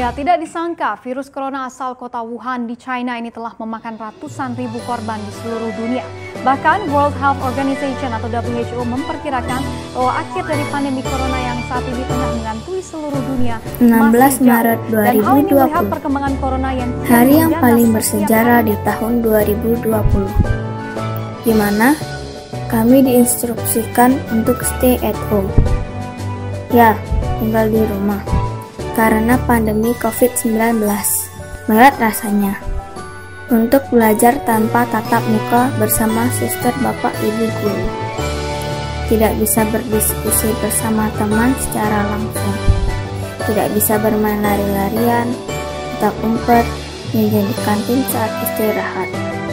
Ya, tidak disangka virus corona asal kota Wuhan di China ini telah memakan ratusan ribu korban di seluruh dunia. Bahkan World Health Organization atau WHO memperkirakan bahwa akhir dari pandemi corona yang saat ini tengah menghantui seluruh dunia 16 Maret 2020, perkembangan corona yang hari yang paling bersejarah di tahun 2020, di mana kami diinstruksikan untuk stay at home. Ya, tinggal di rumah. Karena pandemi COVID-19, berat rasanya untuk belajar tanpa tatap muka bersama suster, bapak, ibu, guru. Tidak bisa berdiskusi bersama teman secara langsung. Tidak bisa bermain lari-larian, petak umpet, jajan di kantin saat istirahat.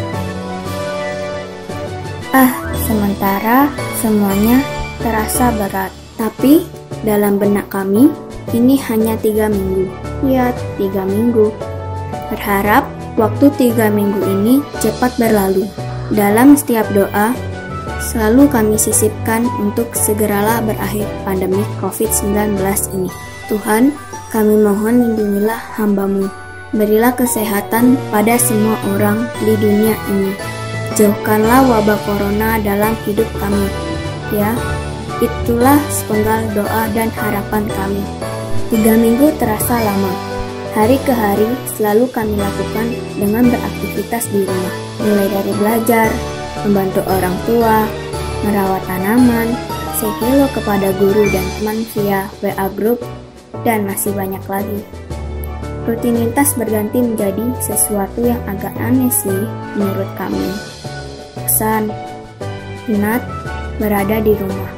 Sementara semuanya terasa berat. Tapi dalam benak kami, ini hanya 3 minggu. Ya, 3 minggu. Berharap waktu 3 minggu ini cepat berlalu. Dalam setiap doa, selalu kami sisipkan untuk segeralah berakhir pandemi COVID-19 ini. Tuhan, kami mohon lindungilah hamba-Mu. Berilah kesehatan pada semua orang di dunia ini. Jauhkanlah wabah corona dalam hidup kami. Ya, itulah sepenggal doa dan harapan kami. 3 minggu terasa lama. Hari ke hari selalu kami lakukan dengan beraktivitas di rumah. Mulai dari belajar, membantu orang tua, merawat tanaman, say hello kepada guru dan teman via WA group, dan masih banyak lagi. Rutinitas berganti menjadi sesuatu yang agak aneh sih menurut kami. Pesan, ingat berada di rumah.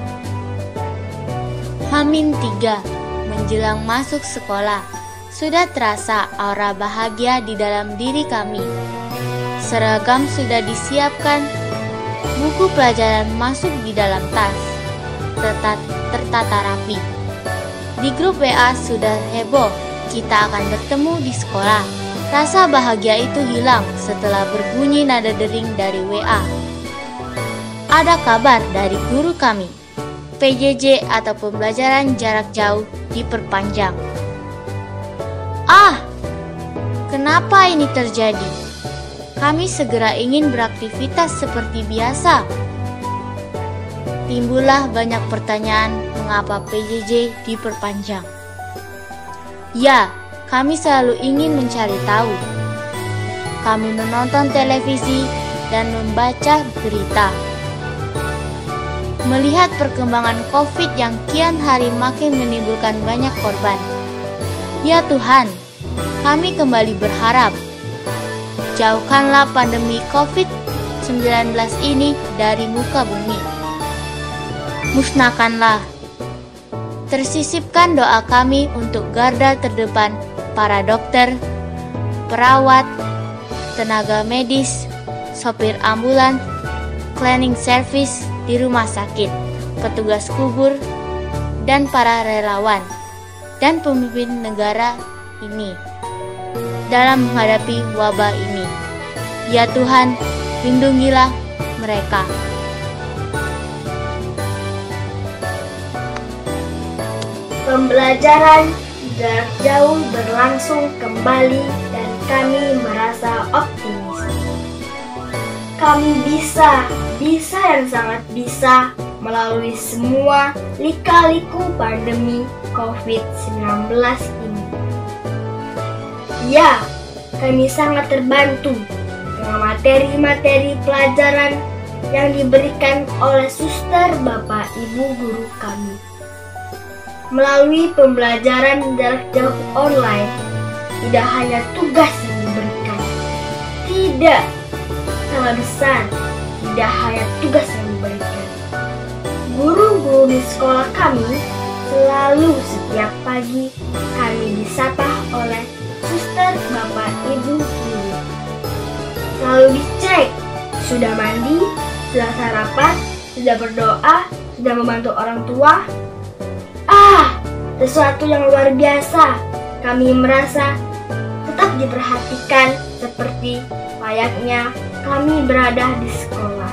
H-3 menjelang masuk sekolah, sudah terasa aura bahagia di dalam diri kami. Seragam sudah disiapkan, buku pelajaran masuk di dalam tas, tertata rapi. Di grup WA sudah heboh, kita akan bertemu di sekolah. Rasa bahagia itu hilang setelah berbunyi nada dering dari WA. Ada kabar dari guru kami. PJJ atau pembelajaran jarak jauh diperpanjang. Kenapa ini terjadi? Kami segera ingin beraktivitas seperti biasa. Timbullah banyak pertanyaan mengapa PJJ diperpanjang. Ya, kami selalu ingin mencari tahu. Kami menonton televisi dan membaca berita. Melihat perkembangan COVID yang kian hari makin menimbulkan banyak korban. Ya Tuhan, kami kembali berharap, jauhkanlah pandemi COVID-19 ini dari muka bumi. Musnahkanlah. Tersisipkan doa kami untuk garda terdepan para dokter, perawat, tenaga medis, sopir ambulans, cleaning service di rumah sakit, petugas kubur, dan para relawan dan pemimpin negara ini dalam menghadapi wabah ini. Ya Tuhan, lindungilah mereka. Pembelajaran jarak jauh berlangsung kembali dan kami merasa optimis. Kami bisa dan sangat bisa melalui semua lika-liku pandemi COVID-19 ini. Ya, kami sangat terbantu dengan materi-materi pelajaran yang diberikan oleh suster, bapak, ibu, guru kami. Melalui pembelajaran jarak jauh online, tidak hanya tugas yang diberikan. Tidak, salah besar. Tidak hanya tugas yang diberikan. Guru-guru di sekolah kami selalu setiap pagi kami disapa oleh suster, bapak, ibu, guru. Selalu dicek, sudah mandi, sudah sarapan, sudah berdoa, sudah membantu orang tua. Sesuatu yang luar biasa. Kami merasa tetap diperhatikan seperti layaknya kami berada di sekolah.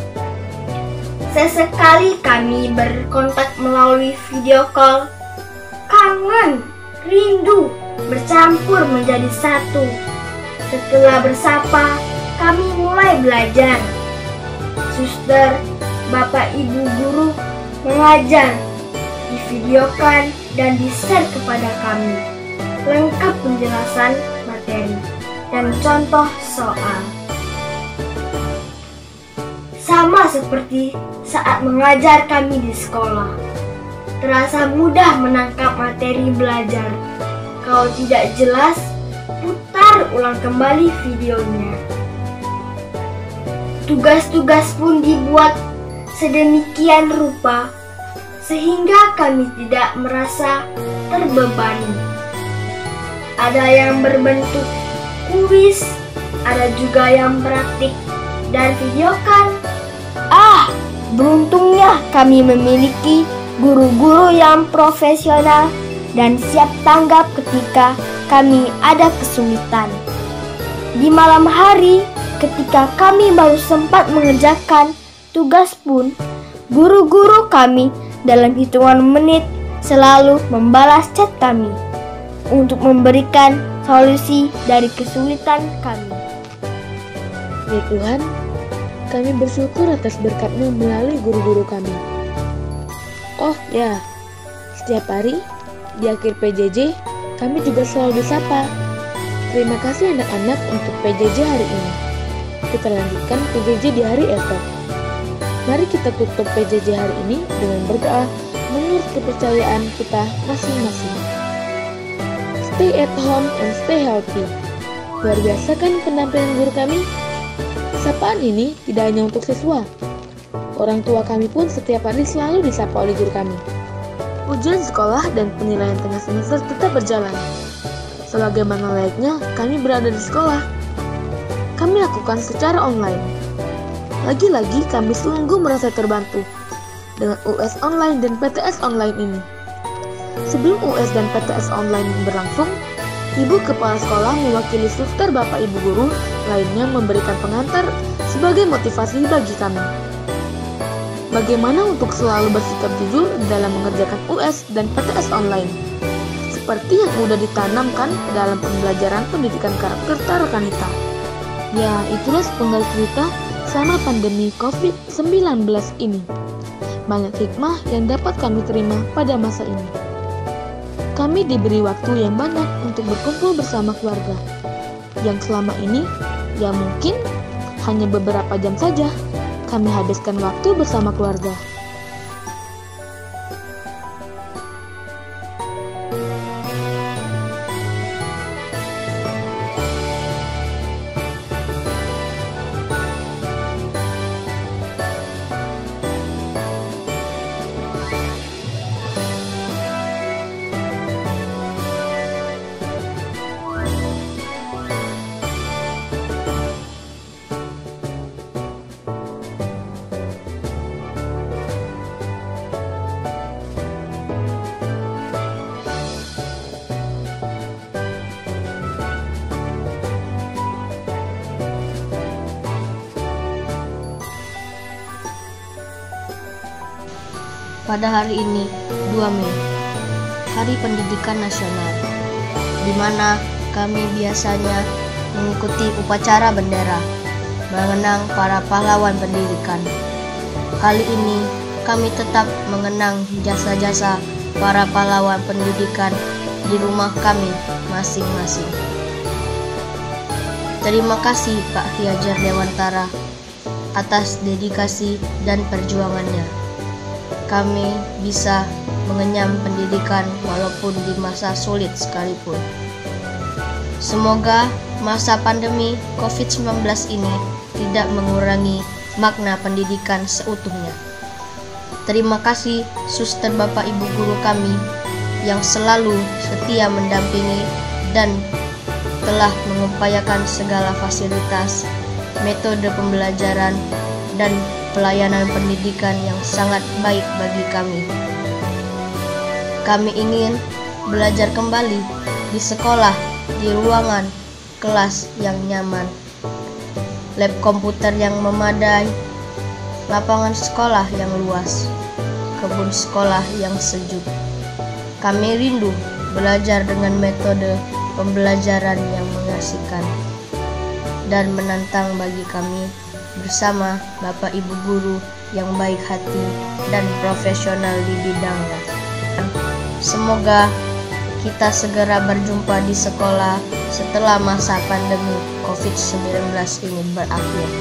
Sesekali kami berkontak melalui video call. Kangen, rindu, bercampur menjadi satu. Setelah bersapa, kami mulai belajar. Suster, Bapak Ibu guru mengajar, divideokan dan di-share kepada kami, lengkap penjelasan materi dan contoh soal. Sama seperti saat mengajar kami di sekolah, terasa mudah menangkap materi belajar. Kalau tidak jelas, putar ulang kembali videonya. Tugas-tugas pun dibuat sedemikian rupa sehingga kami tidak merasa terbebani. Ada yang berbentuk kuis, ada juga yang praktik dan videokan. Beruntungnya kami memiliki guru-guru yang profesional dan siap tanggap ketika kami ada kesulitan. Di malam hari, ketika kami baru sempat mengerjakan tugas pun, guru-guru kami dalam hitungan menit selalu membalas chat kami untuk memberikan solusi dari kesulitan kami. Ya Tuhan, kami bersyukur atas berkat-Mu melalui guru-guru kami. Oh ya, setiap hari di akhir PJJ kami juga selalu disapa. Terima kasih anak-anak untuk PJJ hari ini. Kita lanjutkan PJJ di hari esok. Mari kita tutup PJJ hari ini dengan berdoa menurut kepercayaan kita masing-masing. Stay at home and stay healthy. Luar biasa kan penampilan guru kami? Sapaan ini tidak hanya untuk siswa. Orang tua kami pun setiap hari selalu disapa oleh guru kami. Ujian sekolah dan penilaian tengah semester tetap berjalan. Sebagaimana layaknya kami berada di sekolah, kami lakukan secara online. Lagi-lagi kami sungguh merasa terbantu dengan US online dan PTS online ini. Sebelum US dan PTS online berlangsung, Ibu Kepala Sekolah mewakili suster Bapak Ibu Guru lainnya memberikan pengantar sebagai motivasi bagi kami. Bagaimana untuk selalu bersikap jujur dalam mengerjakan US dan PTS online? Seperti yang sudah ditanamkan dalam pembelajaran pendidikan karakter Tarakanita. Ya, itulah sepenggal cerita sama pandemi COVID-19 ini. Banyak hikmah yang dapat kami terima pada masa ini. Kami diberi waktu yang banyak untuk berkumpul bersama keluarga, yang selama ini, ya mungkin hanya beberapa jam saja kami habiskan waktu bersama keluarga. Pada hari ini, 2 Mei, Hari Pendidikan Nasional, di mana kami biasanya mengikuti upacara bendera, mengenang para pahlawan pendidikan. Kali ini, kami tetap mengenang jasa-jasa para pahlawan pendidikan di rumah kami masing-masing. Terima kasih Pak Ki Hajar Dewantara atas dedikasi dan perjuangannya. Kami bisa mengenyam pendidikan walaupun di masa sulit sekalipun. Semoga masa pandemi COVID-19 ini tidak mengurangi makna pendidikan seutuhnya. Terima kasih suster Bapak Ibu guru kami yang selalu setia mendampingi dan telah mengupayakan segala fasilitas, metode pembelajaran, dan pelayanan pendidikan yang sangat baik bagi kami. Kami ingin belajar kembali di sekolah, di ruangan kelas yang nyaman, lab komputer yang memadai, lapangan sekolah yang luas, kebun sekolah yang sejuk. Kami rindu belajar dengan metode pembelajaran yang mengasihkan dan menantang bagi kami bersama Bapak Ibu guru yang baik hati dan profesional di bidangnya. Semoga kita segera berjumpa di sekolah setelah masa pandemi COVID-19 ini berakhir.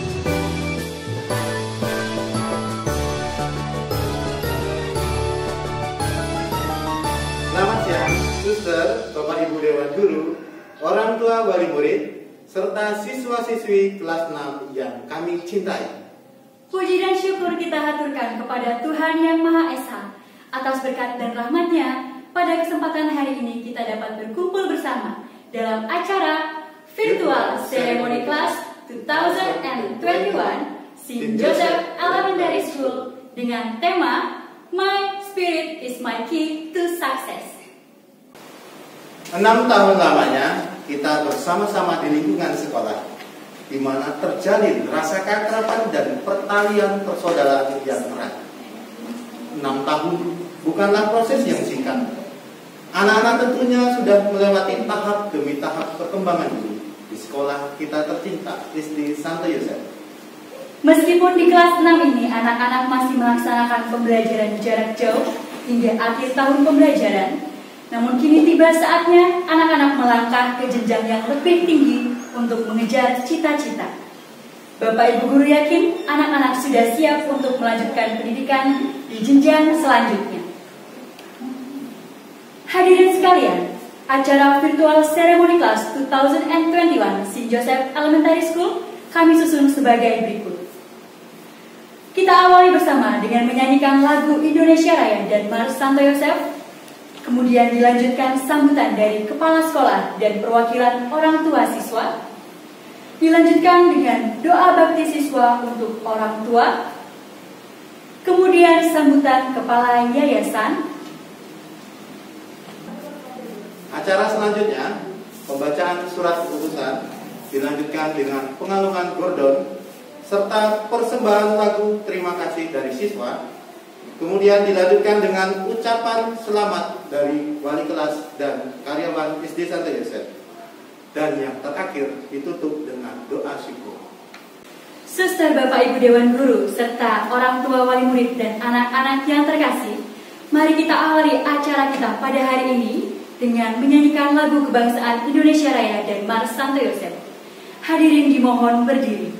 Selamat siang, suster, Bapak Ibu Dewan Guru, orang tua wali murid, serta siswa-siswi kelas 6 yang kami cintai. Puji dan syukur kita haturkan kepada Tuhan Yang Maha Esa atas berkat dan rahmat-Nya. Pada kesempatan hari ini kita dapat berkumpul bersama dalam acara Virtual Ceremony Class 2021 St. Joseph Elementary School dengan tema My Spirit is my key to success. 6 tahun lamanya kita bersama-sama di lingkungan sekolah, di mana terjalin rasa keakraban dan pertalian persaudaraan yang erat. 6 tahun bukanlah proses yang singkat. Anak-anak tentunya sudah melewati tahap demi tahap perkembangan diri di sekolah kita tercinta, SD Santo Yosef. Meskipun di kelas 6 ini anak-anak masih melaksanakan pembelajaran jarak jauh hingga akhir tahun pembelajaran, namun kini tiba saatnya anak-anak melangkah ke jenjang yang lebih tinggi untuk mengejar cita-cita. Bapak Ibu guru yakin anak-anak sudah siap untuk melanjutkan pendidikan di jenjang selanjutnya. Hadirin sekalian, acara Virtual Ceremony Class 2021 St. Joseph Elementary School kami susun sebagai berikut. Kita awali bersama dengan menyanyikan lagu Indonesia Raya dan Mars Santo Yosef, kemudian dilanjutkan sambutan dari kepala sekolah dan perwakilan orang tua siswa, dilanjutkan dengan doa bakti siswa untuk orang tua, kemudian sambutan kepala yayasan. Acara selanjutnya, pembacaan surat keputusan, dilanjutkan dengan pengalungan gordon, serta persembahan lagu terima kasih dari siswa. Kemudian dilanjutkan dengan ucapan selamat dari wali kelas dan karyawan SD Santo Yosef. Dan yang terakhir ditutup dengan doa syukur. Suster, Bapak Ibu Dewan Guru, serta orang tua wali murid dan anak-anak yang terkasih, mari kita awali acara kita pada hari ini dengan menyanyikan lagu kebangsaan Indonesia Raya dan Mars Santo Yosef. Hadirin dimohon berdiri.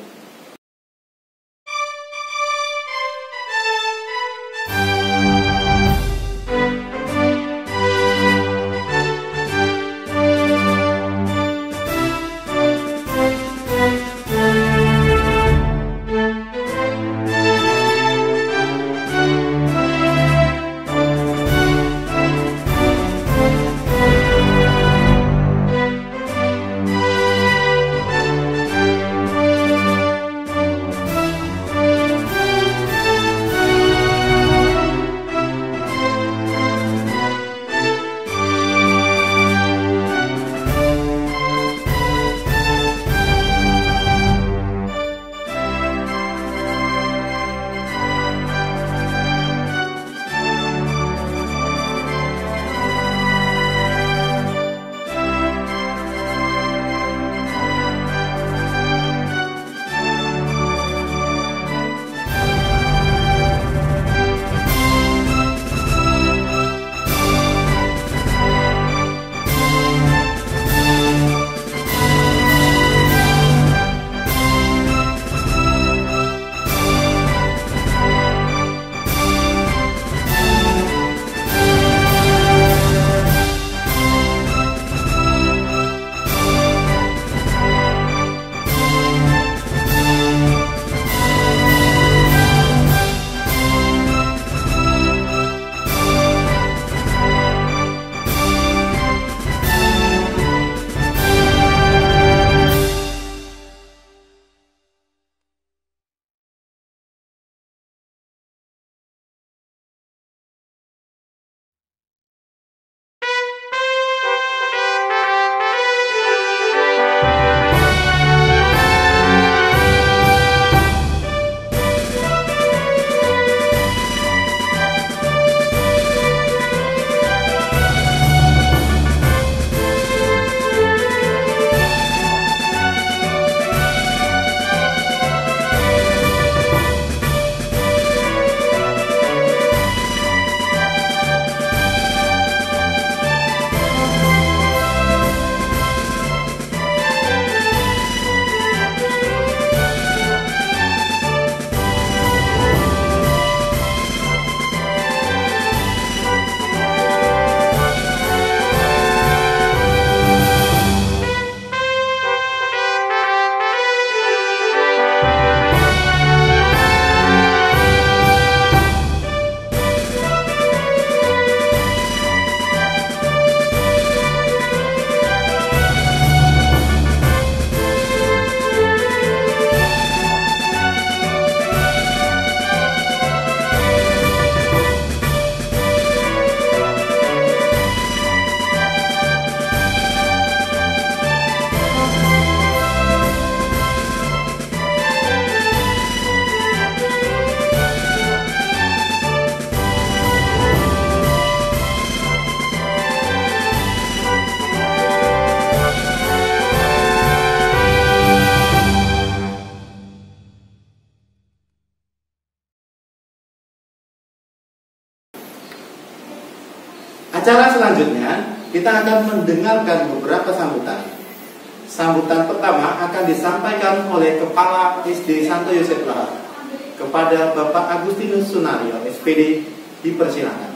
Acara selanjutnya kita akan mendengarkan beberapa sambutan. Sambutan pertama akan disampaikan oleh Kepala SD Santo Yosef Lahat kepada Bapak Agustinus Sunario, SPD, dipersilakan.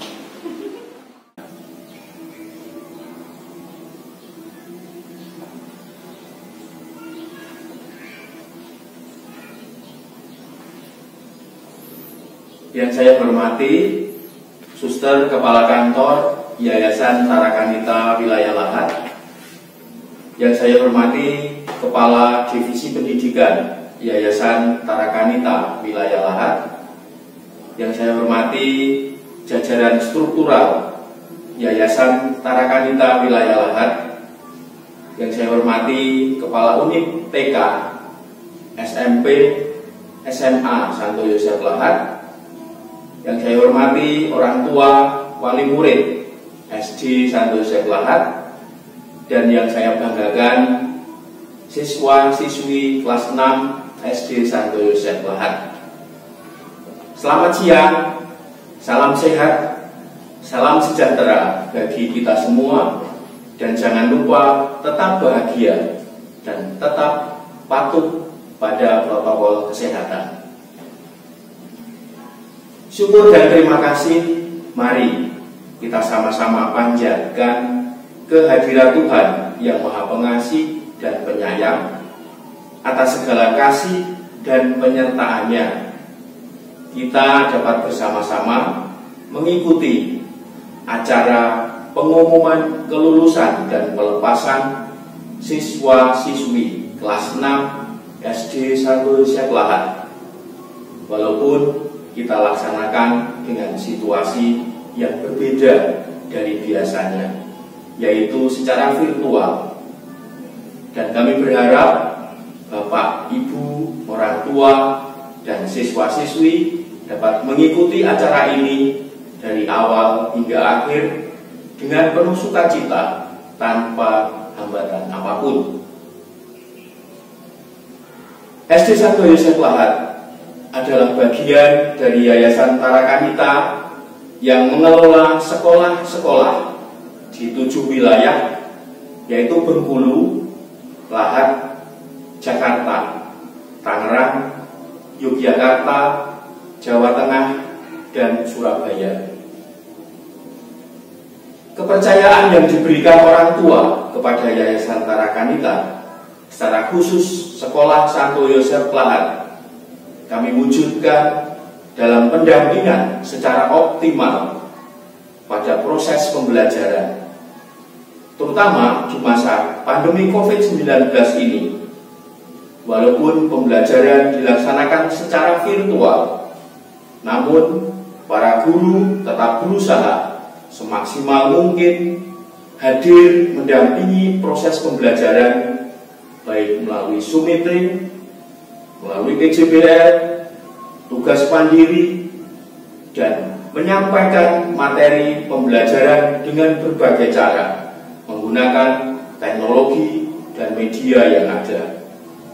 Yang saya hormati Suster Kepala Kantor Yayasan Tarakanita Wilayah Lahat. Yang saya hormati Kepala Divisi Pendidikan Yayasan Tarakanita Wilayah Lahat. Yang saya hormati jajaran struktural Yayasan Tarakanita Wilayah Lahat. Yang saya hormati Kepala Unit TK SMP SMA Santo Yosef Lahat. Yang saya hormati orang tua wali murid SD Santo Yosef Lahat, dan yang saya banggakan siswa-siswi kelas 6 SD Santo Yosef Lahat. Selamat siang, salam sehat, salam sejahtera bagi kita semua, dan jangan lupa tetap bahagia dan tetap patuh pada protokol kesehatan. Syukur dan terima kasih, mari kita sama-sama panjatkan kehadiran Tuhan yang Maha Pengasih dan Penyayang atas segala kasih dan penyertaannya. Kita dapat bersama-sama mengikuti acara pengumuman kelulusan dan pelepasan siswa-siswi kelas 6 SD Santo Yosef Lahat. Walaupun kita laksanakan dengan situasi yang berbeda dari biasanya, yaitu secara virtual. Dan kami berharap Bapak, Ibu, orang tua, dan siswa-siswi dapat mengikuti acara ini dari awal hingga akhir dengan penuh sukacita tanpa hambatan apapun. SD Santo Yosef Lahat adalah bagian dari Yayasan Tarakanita yang mengelola sekolah-sekolah di 7 wilayah, yaitu Bengkulu, Lahat, Jakarta, Tangerang, Yogyakarta, Jawa Tengah, dan Surabaya. Kepercayaan yang diberikan orang tua kepada Yayasan Tarakanita, secara khusus Sekolah Santo Yosef Lahat, kami wujudkan dalam pendampingan secara optimal pada proses pembelajaran, terutama di masa pandemi COVID-19 ini. Walaupun pembelajaran dilaksanakan secara virtual, namun para guru tetap berusaha semaksimal mungkin hadir mendampingi proses pembelajaran, baik melalui Zoom meeting, melalui PJBL, tugas pandiri, dan menyampaikan materi pembelajaran dengan berbagai cara menggunakan teknologi dan media yang ada.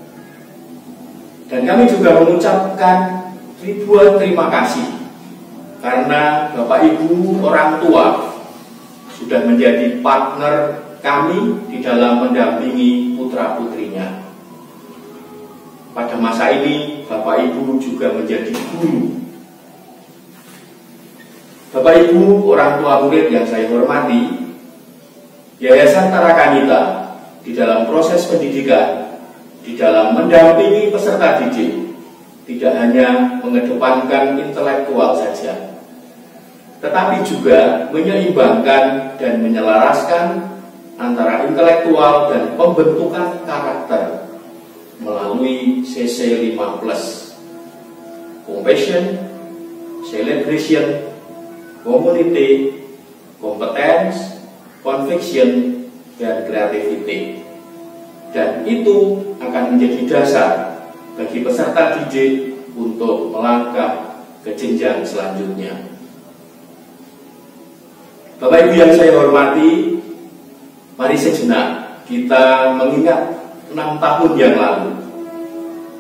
Dan kami juga mengucapkan ribuan terima kasih karena Bapak Ibu orang tua sudah menjadi partner kami di dalam mendampingi putra-putrinya. Pada masa ini, Bapak Ibu juga menjadi guru. Bapak Ibu, orang tua murid yang saya hormati, Yayasan Tarakanita di dalam proses pendidikan, di dalam mendampingi peserta didik, tidak hanya mengedepankan intelektual saja, tetapi juga menyeimbangkan dan menyelaraskan antara intelektual dan pembentukan karakter melalui CC5+, Compassion, Celebration, Community, Competence, Conviction, dan Creativity. Dan itu akan menjadi dasar bagi peserta didik untuk melangkah ke jenjang selanjutnya. Bapak Ibu yang saya hormati, mari sejenak kita mengingat 6 tahun yang lalu,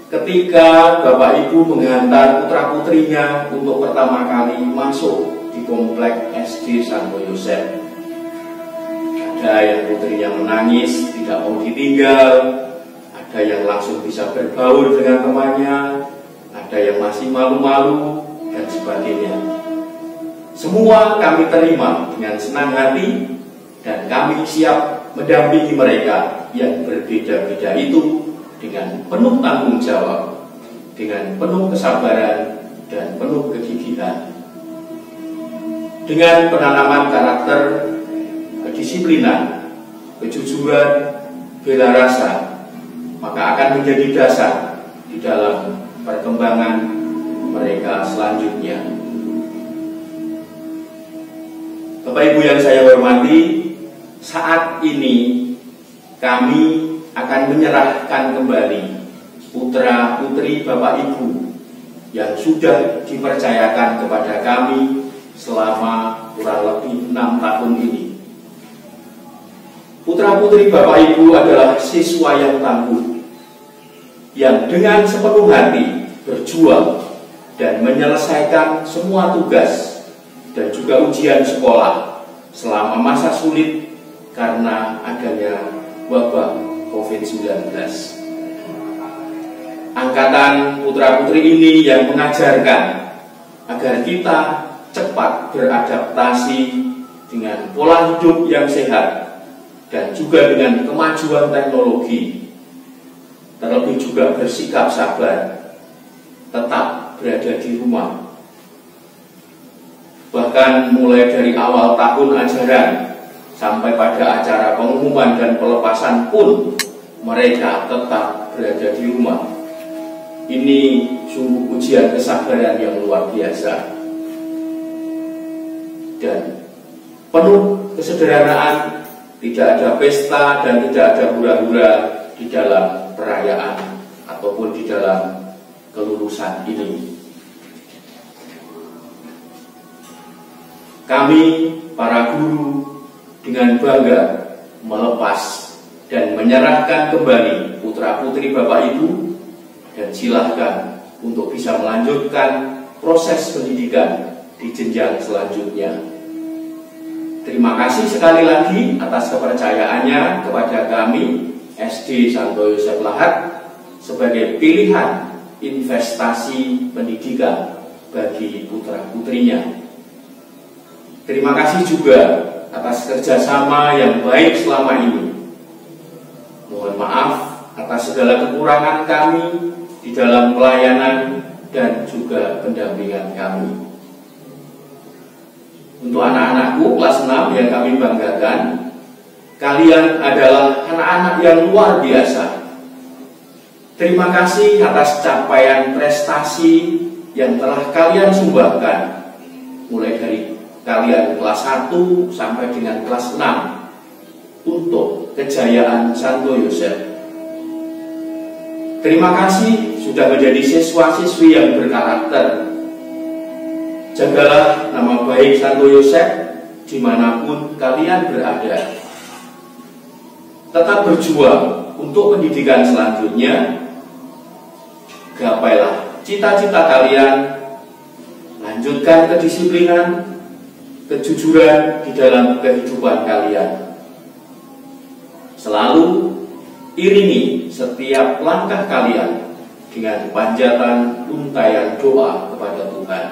ketika Bapak Ibu menghantar putra-putrinya untuk pertama kali masuk di Komplek SD Santo Yosef. Ada yang putrinya menangis, tidak mau ditinggal, ada yang langsung bisa berbaur dengan temannya, ada yang masih malu-malu, dan sebagainya. Semua kami terima dengan senang hati, dan kami siap mendampingi mereka yang berbeda-beda itu dengan penuh tanggung jawab, dengan penuh kesabaran, dan penuh kegigihan. Dengan penanaman karakter, kedisiplinan, kejujuran, bela rasa, maka akan menjadi dasar di dalam perkembangan mereka selanjutnya. Bapak Ibu yang saya hormati, saat ini kami akan menyerahkan kembali putra-putri Bapak Ibu yang sudah dipercayakan kepada kami selama kurang lebih 6 tahun ini. Putra-putri Bapak Ibu adalah siswa yang tangguh, yang dengan sepenuh hati berjuang dan menyelesaikan semua tugas dan juga ujian sekolah selama masa sulit karena adanya wabah COVID-19. Angkatan putra-putri ini yang mengajarkan agar kita cepat beradaptasi dengan pola hidup yang sehat dan juga dengan kemajuan teknologi, terlebih juga bersikap sabar, tetap berada di rumah. Bahkan mulai dari awal tahun ajaran sampai pada acara pengumuman dan pelepasan pun mereka tetap berada di rumah. Ini sungguh ujian kesabaran yang luar biasa dan penuh kesederhanaan. Tidak ada pesta dan tidak ada hura-hura di dalam perayaan ataupun di dalam kelulusan ini. Kami, para guru, dengan bangga melepas dan menyerahkan kembali putra-putri Bapak Ibu, dan silahkan untuk bisa melanjutkan proses pendidikan di jenjang selanjutnya. Terima kasih sekali lagi atas kepercayaannya kepada kami SD Santo Yosef Lahat sebagai pilihan investasi pendidikan bagi putra-putrinya. Terima kasih juga atas kerjasama yang baik selama ini. Mohon maaf atas segala kekurangan kami di dalam pelayanan dan juga pendampingan kami. Untuk anak-anakku kelas 6 yang kami banggakan, kalian adalah anak-anak yang luar biasa. Terima kasih atas capaian prestasi yang telah kalian sumbangkan, mulai dari kalian kelas 1 sampai dengan kelas 6 untuk kejayaan Santo Yosef. Terima kasih sudah menjadi siswa-siswi yang berkarakter. Jagalah nama baik Santo Yosef dimanapun kalian berada. Tetap berjuang untuk pendidikan selanjutnya. Gapailah cita-cita kalian. Lanjutkan kedisiplinan, kejujuran di dalam kehidupan kalian. Selalu iringi setiap langkah kalian dengan panjatan untayan doa kepada Tuhan.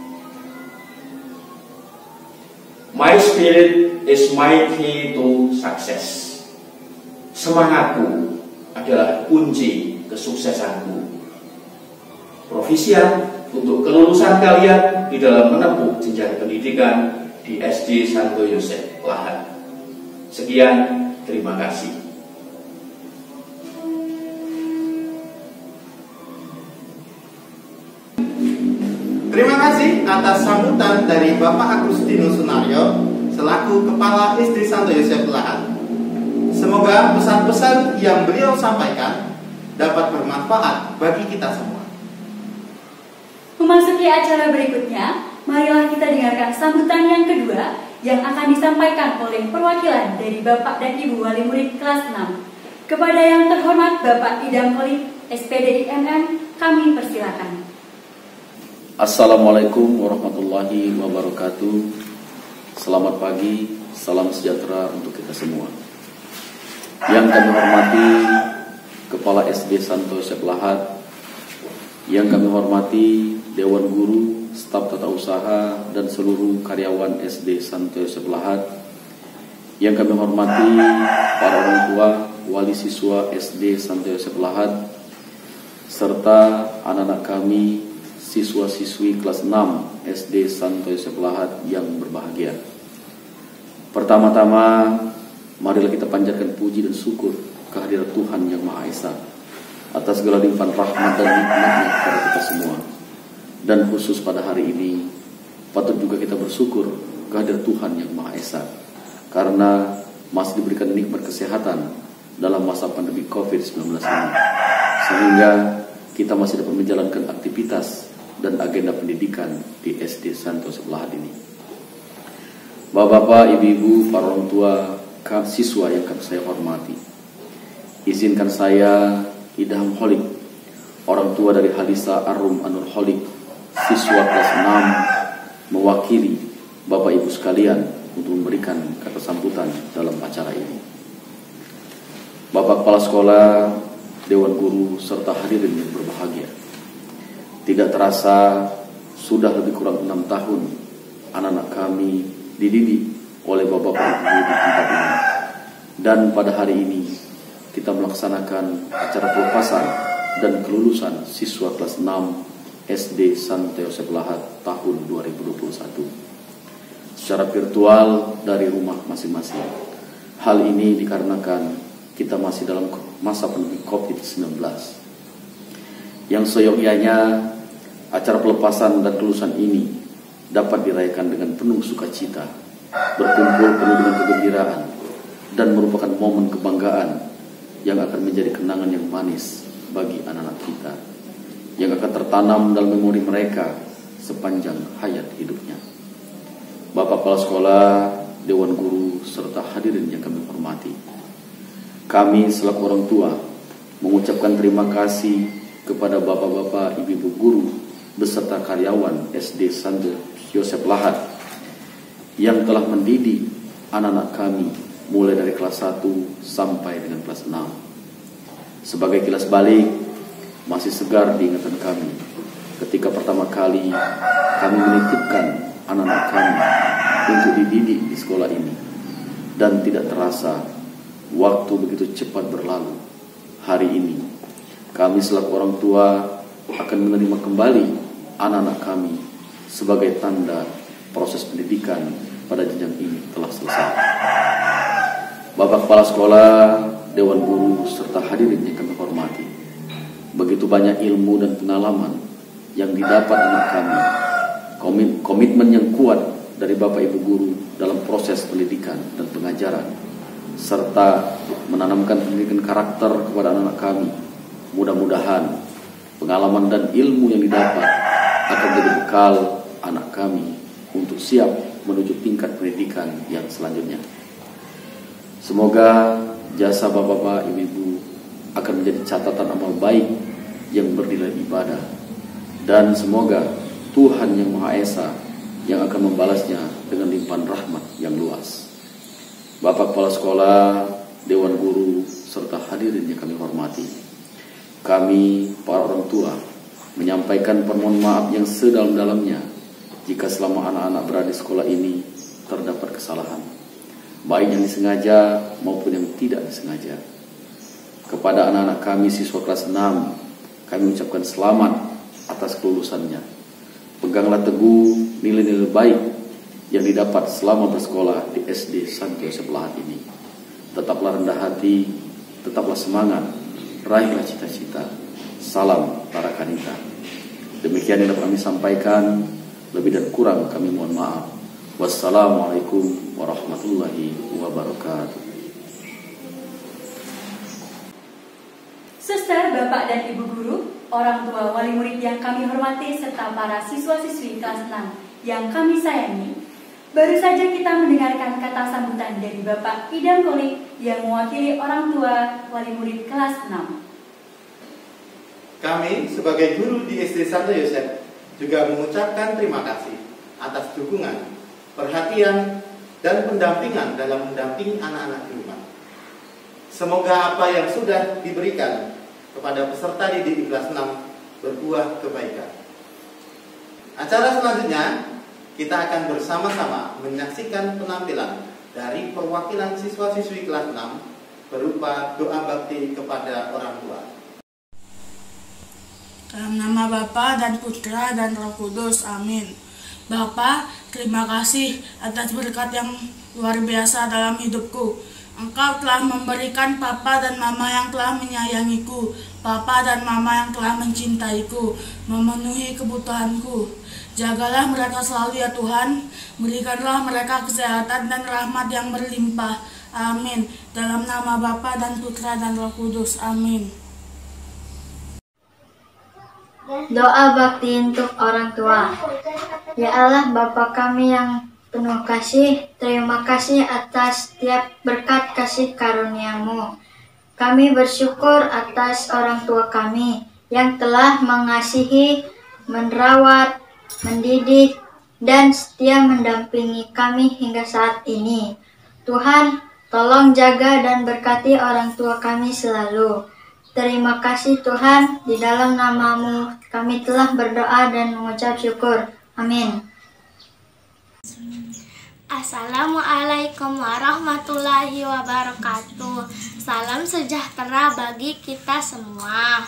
My spirit is my key to success. Semangatku adalah kunci kesuksesanku. Profisiat untuk kelulusan kalian di dalam menempuh jenjang pendidikan di SD Santo Yosef Lahat. Sekian, terima kasih. Terima kasih atas sambutan dari Bapak Agustinus Sunario selaku Kepala SD Santo Yosef Lahat. Semoga pesan-pesan yang beliau sampaikan dapat bermanfaat bagi kita semua. Memasuki acara berikutnya, marilah kita dengarkan sambutan yang kedua yang akan disampaikan oleh perwakilan dari Bapak dan Ibu Wali Murid kelas 6. Kepada yang terhormat Bapak Idam Khalid, SPD IMM, kami persilakan. Assalamualaikum warahmatullahi wabarakatuh. Selamat pagi, salam sejahtera untuk kita semua. Yang kami hormati Kepala SD Santo Yosef Lahat, yang kami hormati Dewan Guru, staf tata usaha, dan seluruh karyawan SD Santo Yosef Lahat, yang kami hormati para orang tua, wali siswa SD Santo Yosef Lahat, serta anak-anak kami, siswa-siswi kelas 6 SD Santo Yosef Lahat yang berbahagia. Pertama-tama, marilah kita panjatkan puji dan syukur kehadirat Tuhan Yang Maha Esa atas segala limpahan rahmat dan nikmatnya kepada kita semua. Dan khusus pada hari ini, patut juga kita bersyukur kehadirat Tuhan Yang Maha Esa karena masih diberikan nikmat kesehatan dalam masa pandemi COVID-19 ini, sehingga kita masih dapat menjalankan aktivitas dan agenda pendidikan di SD Santo Yosef Lahat ini. Bapak-bapak, ibu-ibu, para orang tua, siswa yang saya hormati, izinkan saya Idham Holik, orang tua dari Halisa Arum Anur Holik, siswa kelas 6, mewakili Bapak Ibu sekalian untuk memberikan kata sambutan dalam acara ini. Bapak Kepala Sekolah, Dewan Guru, serta hadirin yang berbahagia, tidak terasa sudah lebih kurang 6 tahun anak-anak kami dididik oleh Bapak-Bapak Ibu di tempat ini. Dan pada hari ini kita melaksanakan acara pelepasan dan kelulusan siswa kelas 6 SD Santo Yosef Lahat tahun 2021 secara virtual dari rumah masing-masing. Hal ini dikarenakan kita masih dalam masa pandemi COVID-19. Yang seyogyanya acara pelepasan dan kelulusan ini dapat dirayakan dengan penuh sukacita, berkumpul penuh dengan kegembiraan, dan merupakan momen kebanggaan yang akan menjadi kenangan yang manis bagi anak-anak kita, yang akan tertanam dalam memori mereka sepanjang hayat hidupnya. Bapak Kepala Sekolah, Dewan Guru, serta hadirin yang kami hormati, kami selaku orang tua mengucapkan terima kasih kepada bapak-bapak, ibu-ibu guru, beserta karyawan SD Santo Yosef Lahat yang telah mendidik anak-anak kami mulai dari kelas 1 sampai dengan kelas 6. Sebagai kilas balik, masih segar di ingatan kami ketika pertama kali kami menitipkan anak-anak kami untuk dididik di sekolah ini. Dan tidak terasa waktu begitu cepat berlalu. Hari ini kami selaku orang tua akan menerima kembali anak-anak kami sebagai tanda proses pendidikan pada jenjang ini telah selesai. Bapak Kepala Sekolah, Dewan Guru, serta hadirin yang kami hormati, begitu banyak ilmu dan pengalaman yang didapat anak kami, komitmen yang kuat dari Bapak Ibu Guru dalam proses pendidikan dan pengajaran, serta menanamkan pendidikan karakter kepada anak-anak kami. Mudah-mudahan pengalaman dan ilmu yang didapat akan menjadi bekal anak kami untuk siap menuju tingkat pendidikan yang selanjutnya. Semoga jasa bapak-bapak, ibu-ibu akan menjadi catatan amal baik yang bernilai ibadah, dan semoga Tuhan Yang Maha Esa yang akan membalasnya dengan limpahan rahmat yang luas. Bapak Kepala Sekolah, Dewan Guru, serta hadirin yang kami hormati, kami para orang tua menyampaikan permohonan maaf yang sedalam-dalamnya jika selama anak-anak berada di sekolah ini terdapat kesalahan, baik yang disengaja maupun yang tidak disengaja. Kepada anak-anak kami siswa kelas 6, kami ucapkan selamat atas kelulusannya. Peganglah teguh nilai-nilai baik yang didapat selama bersekolah di SD Santo Yosef Lahat ini. Tetaplah rendah hati, tetaplah semangat, raihlah cita-cita. Salam Tarakanita. Demikian yang dapat kami sampaikan. Lebih dan kurang kami mohon maaf. Wassalamualaikum warahmatullahi wabarakatuh. Suster, Bapak dan Ibu Guru, orang tua, wali murid yang kami hormati, serta para siswa-siswi kelas 6 yang kami sayangi, baru saja kita mendengarkan kata sambutan dari Bapak Idham Holik yang mewakili orang tua wali murid kelas 6. Kami sebagai guru di SD Santo Yosef juga mengucapkan terima kasih atas dukungan, perhatian, dan pendampingan dalam mendampingi anak-anak di rumah. Semoga apa yang sudah diberikan kepada peserta didik di kelas 6 berbuah kebaikan. Acara selanjutnya, kita akan bersama-sama menyaksikan penampilan dari perwakilan siswa-siswi kelas 6 berupa doa bakti kepada orang tua. Dalam nama Bapa dan Putra dan Roh Kudus, amin. Bapa, terima kasih atas berkat yang luar biasa dalam hidupku. Engkau telah memberikan Papa dan Mama yang telah menyayangiku, Papa dan Mama yang telah mencintaiku, memenuhi kebutuhanku. Jagalah mereka selalu ya Tuhan, berikanlah mereka kesehatan dan rahmat yang berlimpah. Amin. Dalam nama Bapa dan Putra dan Roh Kudus, amin. Doa bakti untuk orang tua. Ya Allah, Bapa kami yang penuh kasih, terima kasih atas setiap berkat kasih karunia-Mu. Kami bersyukur atas orang tua kami yang telah mengasihi, merawat, mendidik, dan setia mendampingi kami hingga saat ini. Tuhan, tolong jaga dan berkati orang tua kami selalu. Terima kasih Tuhan, di dalam nama-Mu kami telah berdoa dan mengucap syukur. Amin. Assalamualaikum warahmatullahi wabarakatuh. Salam sejahtera bagi kita semua.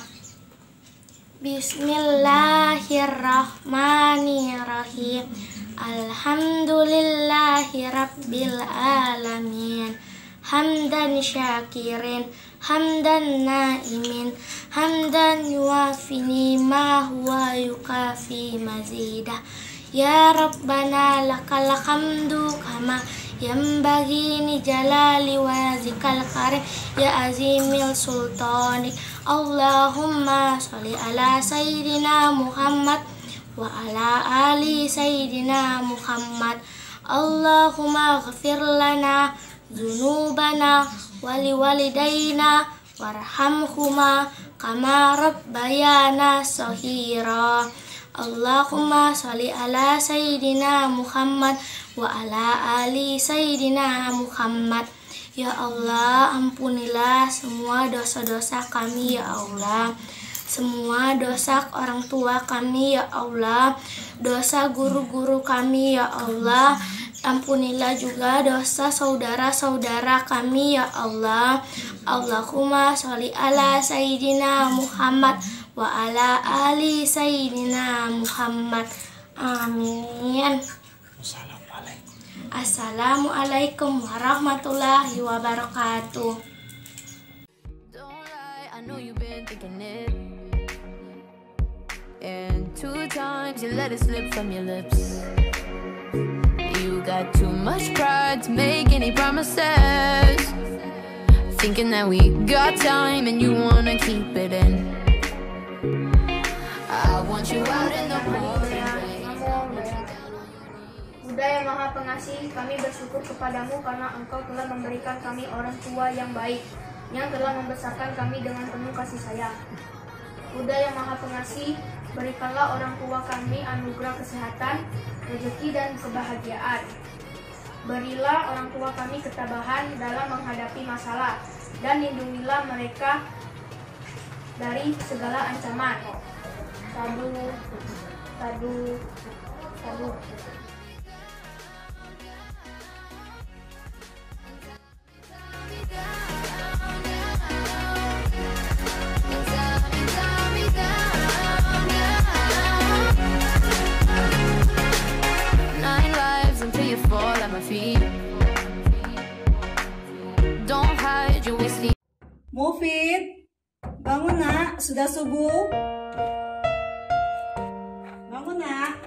Bismillahirrahmanirrahim. Alhamdulillahi rabbil alamin. Hamdan syakirin, hamdan naimin, hamdan yuafini ma huwa yukafi mazidah. Ya Rabbana lakal hamdu kama yanbaghi li jalali wajhikal karim ya azimil sultani. Allahumma sholli ala sayyidina Muhammad wa ala ali sayyidina Muhammad. Allahumma ghafir lana dzunubana wali walidayna warhamhuma kama rabbayana shaghira. Allahumma sholli ala sayyidina Muhammad wa ala ali sayyidina Muhammad. Ya Allah, ampunilah semua dosa-dosa kami ya Allah. Semua dosa orang tua kami ya Allah. Dosa guru-guru kami ya Allah. Ampunilah juga dosa saudara-saudara kami ya Allah. Allahumma sholli ala sayyidina Muhammad wa ala ali sayyidina Muhammad. Amin. Assalamualaikum warahmatullahi wabarakatuh. I know you've been thinking it, and 2 times you let it slip from your lips. You got too much pride to make any promises, thinking that we got time and you wanna keep it in. I want you out in the pouring rain. Bunda yang Maha Pengasih, kami bersyukur kepadamu karena Engkau telah memberikan kami orang tua yang baik, yang telah membesarkan kami dengan penuh kasih sayang. Bunda yang Maha Pengasih, berikanlah orang tua kami anugerah kesehatan, rezeki dan kebahagiaan. Berilah orang tua kami ketabahan dalam menghadapi masalah, dan lindungilah mereka dari segala ancaman. Sadu. Mufid, bangun nak, sudah subuh. Bangun nak.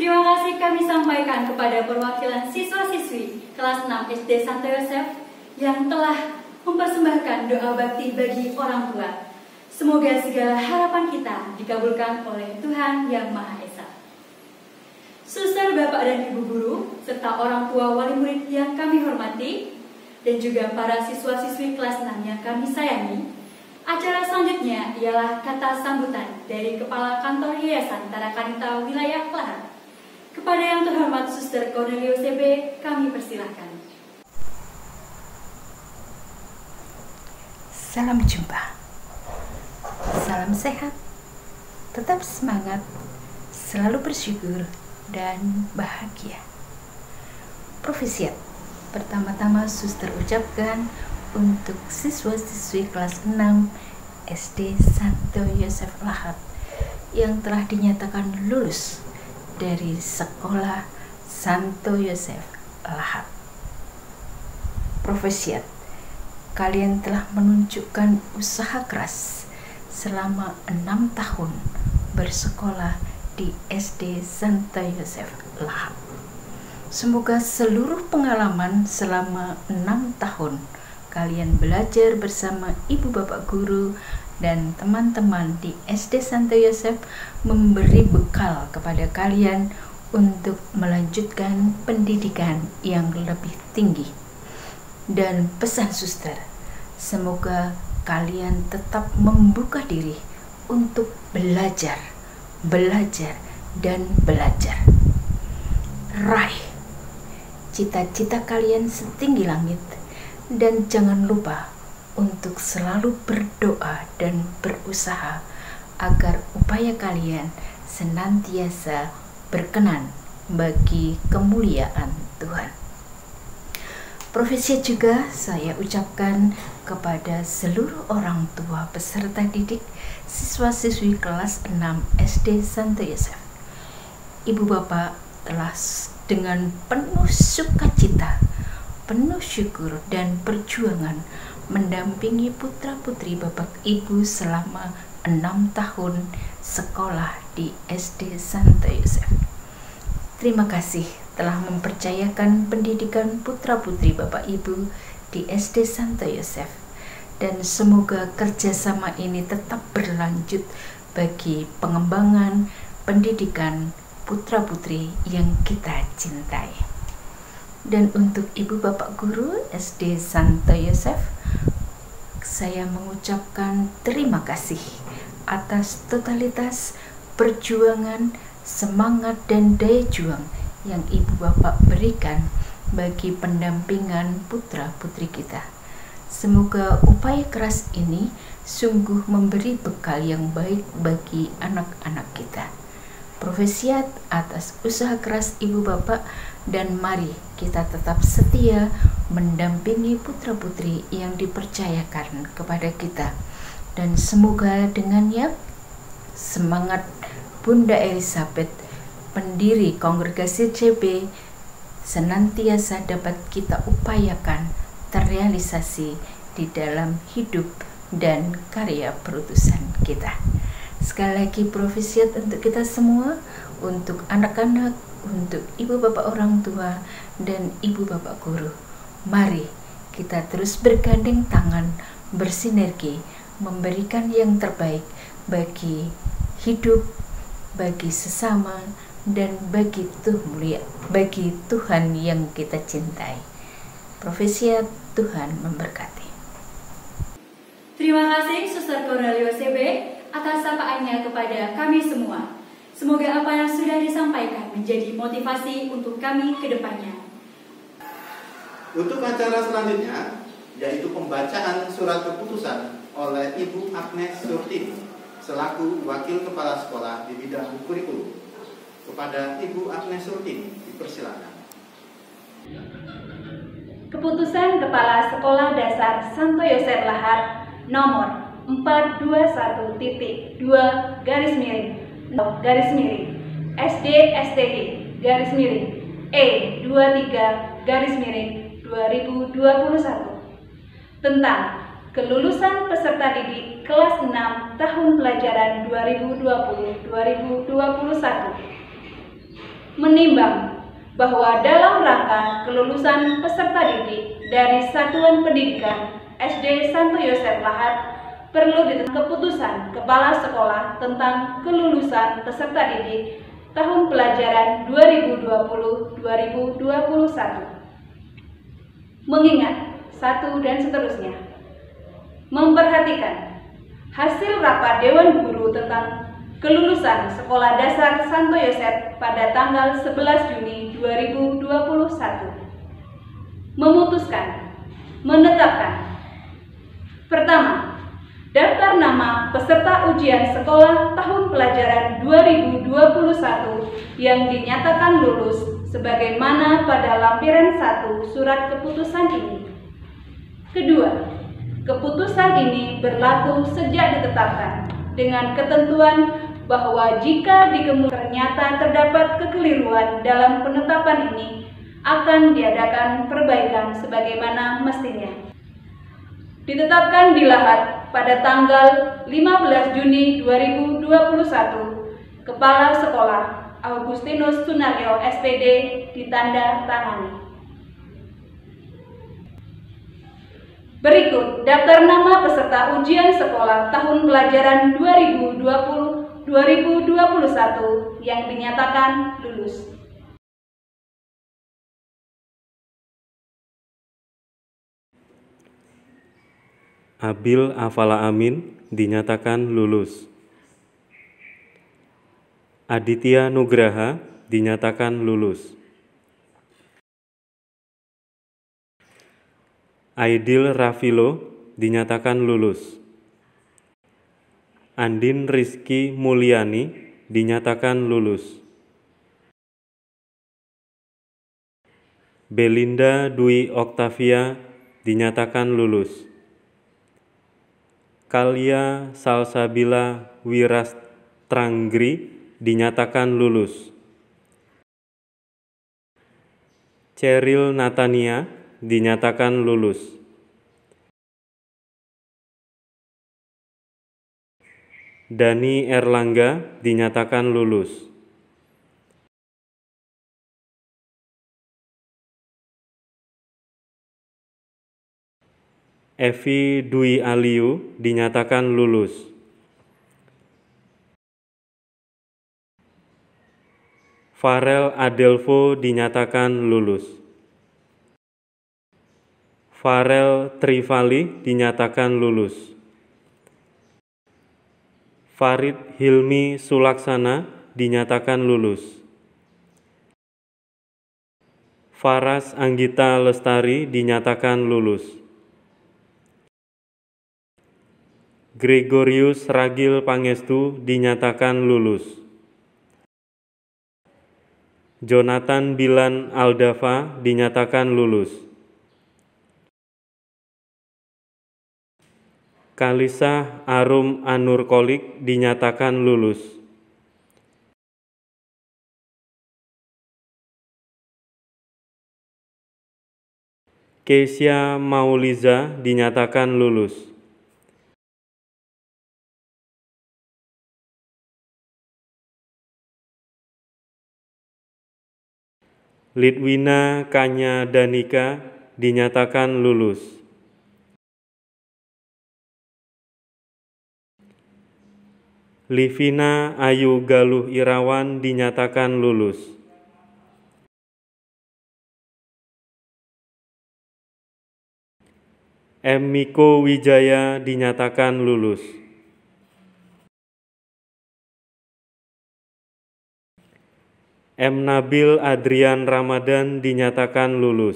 Terima kasih kami sampaikan kepada perwakilan siswa-siswi kelas 6 SD Santo Yosef yang telah mempersembahkan doa bakti bagi orang tua. Semoga segala harapan kita dikabulkan oleh Tuhan Yang Maha Esa. Suster, Bapak, dan Ibu Guru, serta orang tua wali murid yang kami hormati, dan juga para siswa-siswi kelas 6 yang kami sayangi, acara selanjutnya ialah kata sambutan dari Kepala Kantor Yayasan Tarakanita Wilayah Lahat. Kepada yang terhormat Suster Cornelio CB, kami persilahkan. Salam jumpa, salam sehat, tetap semangat, selalu bersyukur, dan bahagia. Profesiat, pertama-tama Suster ucapkan untuk siswa-siswi kelas 6 SD Santo Yosef Lahat yang telah dinyatakan lulus dari sekolah Santo Yosef Lahat. Profesiat, kalian telah menunjukkan usaha keras selama 6 tahun bersekolah di SD Santo Yosef Lahat. Semoga seluruh pengalaman selama 6 tahun kalian belajar bersama ibu bapak guru dan teman-teman di SD Santo Yosef memberi bekal kepada kalian untuk melanjutkan pendidikan yang lebih tinggi. Dan pesan suster, semoga kalian tetap membuka diri untuk belajar, dan belajar. Raih cita-cita kalian setinggi langit, dan jangan lupa untuk selalu berdoa dan berusaha agar upaya kalian senantiasa berkenan bagi kemuliaan Tuhan. Profesi juga saya ucapkan kepada seluruh orang tua peserta didik siswa-siswi kelas 6 SD Santo Yosef. Ibu bapak telah dengan penuh sukacita, penuh syukur dan perjuangan mendampingi putra-putri bapak ibu selama 6 tahun sekolah di SD Santo Yosef. Terima kasih telah mempercayakan pendidikan putra-putri bapak ibu di SD Santo Yosef, dan semoga kerjasama ini tetap berlanjut bagi pengembangan pendidikan putra-putri yang kita cintai. Dan untuk ibu bapak guru SD Santo Yosef, saya mengucapkan terima kasih atas totalitas perjuangan, semangat, dan daya juang yang ibu bapak berikan bagi pendampingan putra-putri kita. Semoga upaya keras ini sungguh memberi bekal yang baik bagi anak-anak kita. Profesiat atas usaha keras ibu bapak, dan mari kita tetap setia mendampingi putra-putri yang dipercayakan kepada kita. Dan semoga dengannya semangat Bunda Elizabeth, pendiri kongregasi CB, senantiasa dapat kita upayakan terrealisasi di dalam hidup dan karya perutusan kita. Sekali lagi profesiat untuk kita semua, untuk anak-anak, untuk ibu bapak orang tua, dan ibu bapak guru. Mari kita terus bergandeng tangan, bersinergi, memberikan yang terbaik bagi hidup, bagi sesama, dan bagi Tuhan yang kita cintai. Profesiat, Tuhan memberkati. Terima kasih Suster Cornelio CB atas sapaannya kepada kami semua. Semoga apa yang sudah disampaikan menjadi motivasi untuk kami ke depannya. Untuk acara selanjutnya, yaitu pembacaan surat keputusan oleh Ibu Agnes Surtini selaku Wakil Kepala Sekolah di bidang kurikulum. Kepada Ibu Agnes Surtini, dipersilakan. Keputusan Kepala Sekolah Dasar Santo Yosef Lahat nomor 421.2 SD STG E23/2021 tentang kelulusan peserta didik kelas 6 tahun pelajaran 2020-2021. menimbang bahwa dalam rangka kelulusan peserta didik dari Satuan Pendidikan SD Santo Yosef Lahat perlu ditentukan keputusan Kepala Sekolah tentang kelulusan peserta didik tahun pelajaran 2020-2021. Mengingat satu dan seterusnya, memperhatikan hasil rapat Dewan Guru tentang kelulusan Sekolah Dasar Santo Yosef pada tanggal 11 Juni 2021, memutuskan menetapkan: pertama, daftar nama peserta ujian sekolah tahun pelajaran 2021 yang dinyatakan lulus sebagaimana pada lampiran 1 surat keputusan ini. Kedua, keputusan ini berlaku sejak ditetapkan dengan ketentuan bahwa jika ternyata terdapat kekeliruan dalam penetapan ini akan diadakan perbaikan sebagaimana mestinya. Ditetapkan di Lahat pada tanggal 15 Juni 2021, Kepala Sekolah Agustinus Sunaryo SPD ditanda tangani. Berikut daftar nama peserta ujian sekolah tahun pelajaran 2020-2021 yang dinyatakan lulus. Abil Afala Amin dinyatakan lulus. Aditya Nugraha dinyatakan lulus. Aidil Rafilo dinyatakan lulus. Andin Rizky Mulyani dinyatakan lulus. Belinda Dwi Oktavia dinyatakan lulus. Kalia Salsabila Wirastrangri dinyatakan lulus. Cheryl Natania dinyatakan lulus. Dani Erlangga dinyatakan lulus. Evi Dwi Aliu dinyatakan lulus. Farel Adelvo dinyatakan lulus. Farel Trivali dinyatakan lulus. Farid Hilmi Sulaksana dinyatakan lulus. Faras Anggita Lestari dinyatakan lulus. Gregorius Ragil Pangestu dinyatakan lulus. Jonathan Bilan Aldava dinyatakan lulus. Kalisah Arum Anur Kolik dinyatakan lulus. Kesia Mauliza dinyatakan lulus. Litwina Kanya Danika dinyatakan lulus. Livina Ayu Galuh Irawan dinyatakan lulus. M. Miko Wijaya dinyatakan lulus. M. Nabil Adrian Ramadan dinyatakan lulus.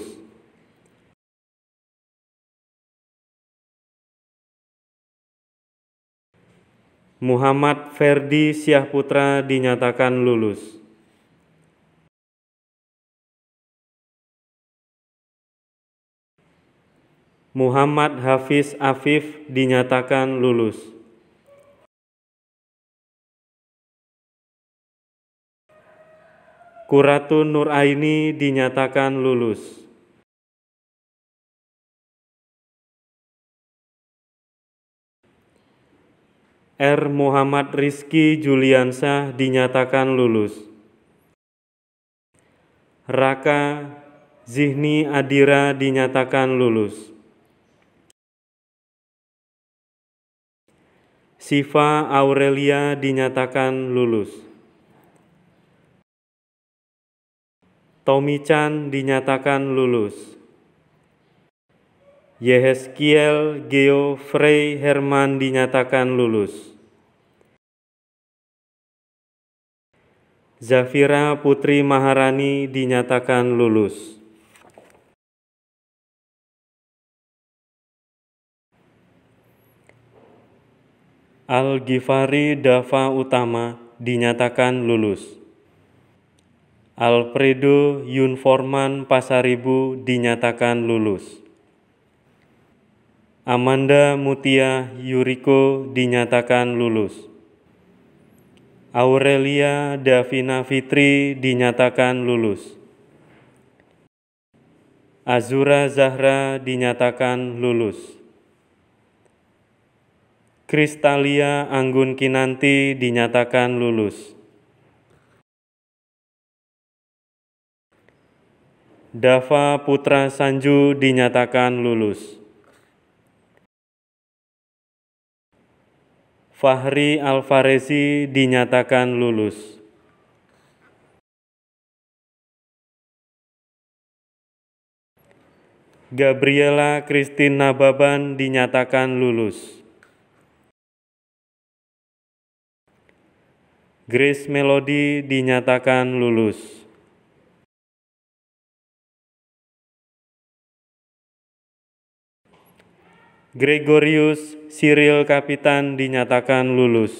Muhammad Ferdi Syahputra dinyatakan lulus. Muhammad Hafiz Afif dinyatakan lulus. Kuratun Nuraini dinyatakan lulus. R. Muhammad Rizky Juliansah dinyatakan lulus. Raka Zihni Adira dinyatakan lulus. Siva Aurelia dinyatakan lulus. Tommy Chan dinyatakan lulus. Yehezkiel Geo Frey Herman dinyatakan lulus. Zafira Putri Maharani dinyatakan lulus. Al-Ghifari Dava Utama dinyatakan lulus. Alfredo Yunforman Pasaribu dinyatakan lulus. Amanda Mutia Yuriko dinyatakan lulus. Aurelia Davina Fitri dinyatakan lulus. Azura Zahra dinyatakan lulus. Kristalia Anggun Kinanti dinyatakan lulus. Dava Putra Sanju dinyatakan lulus. Fahri Alfarezi dinyatakan lulus. Gabriela Christine Nababan dinyatakan lulus. Grace Melody dinyatakan lulus. Gregorius Cyril Kapitan dinyatakan lulus.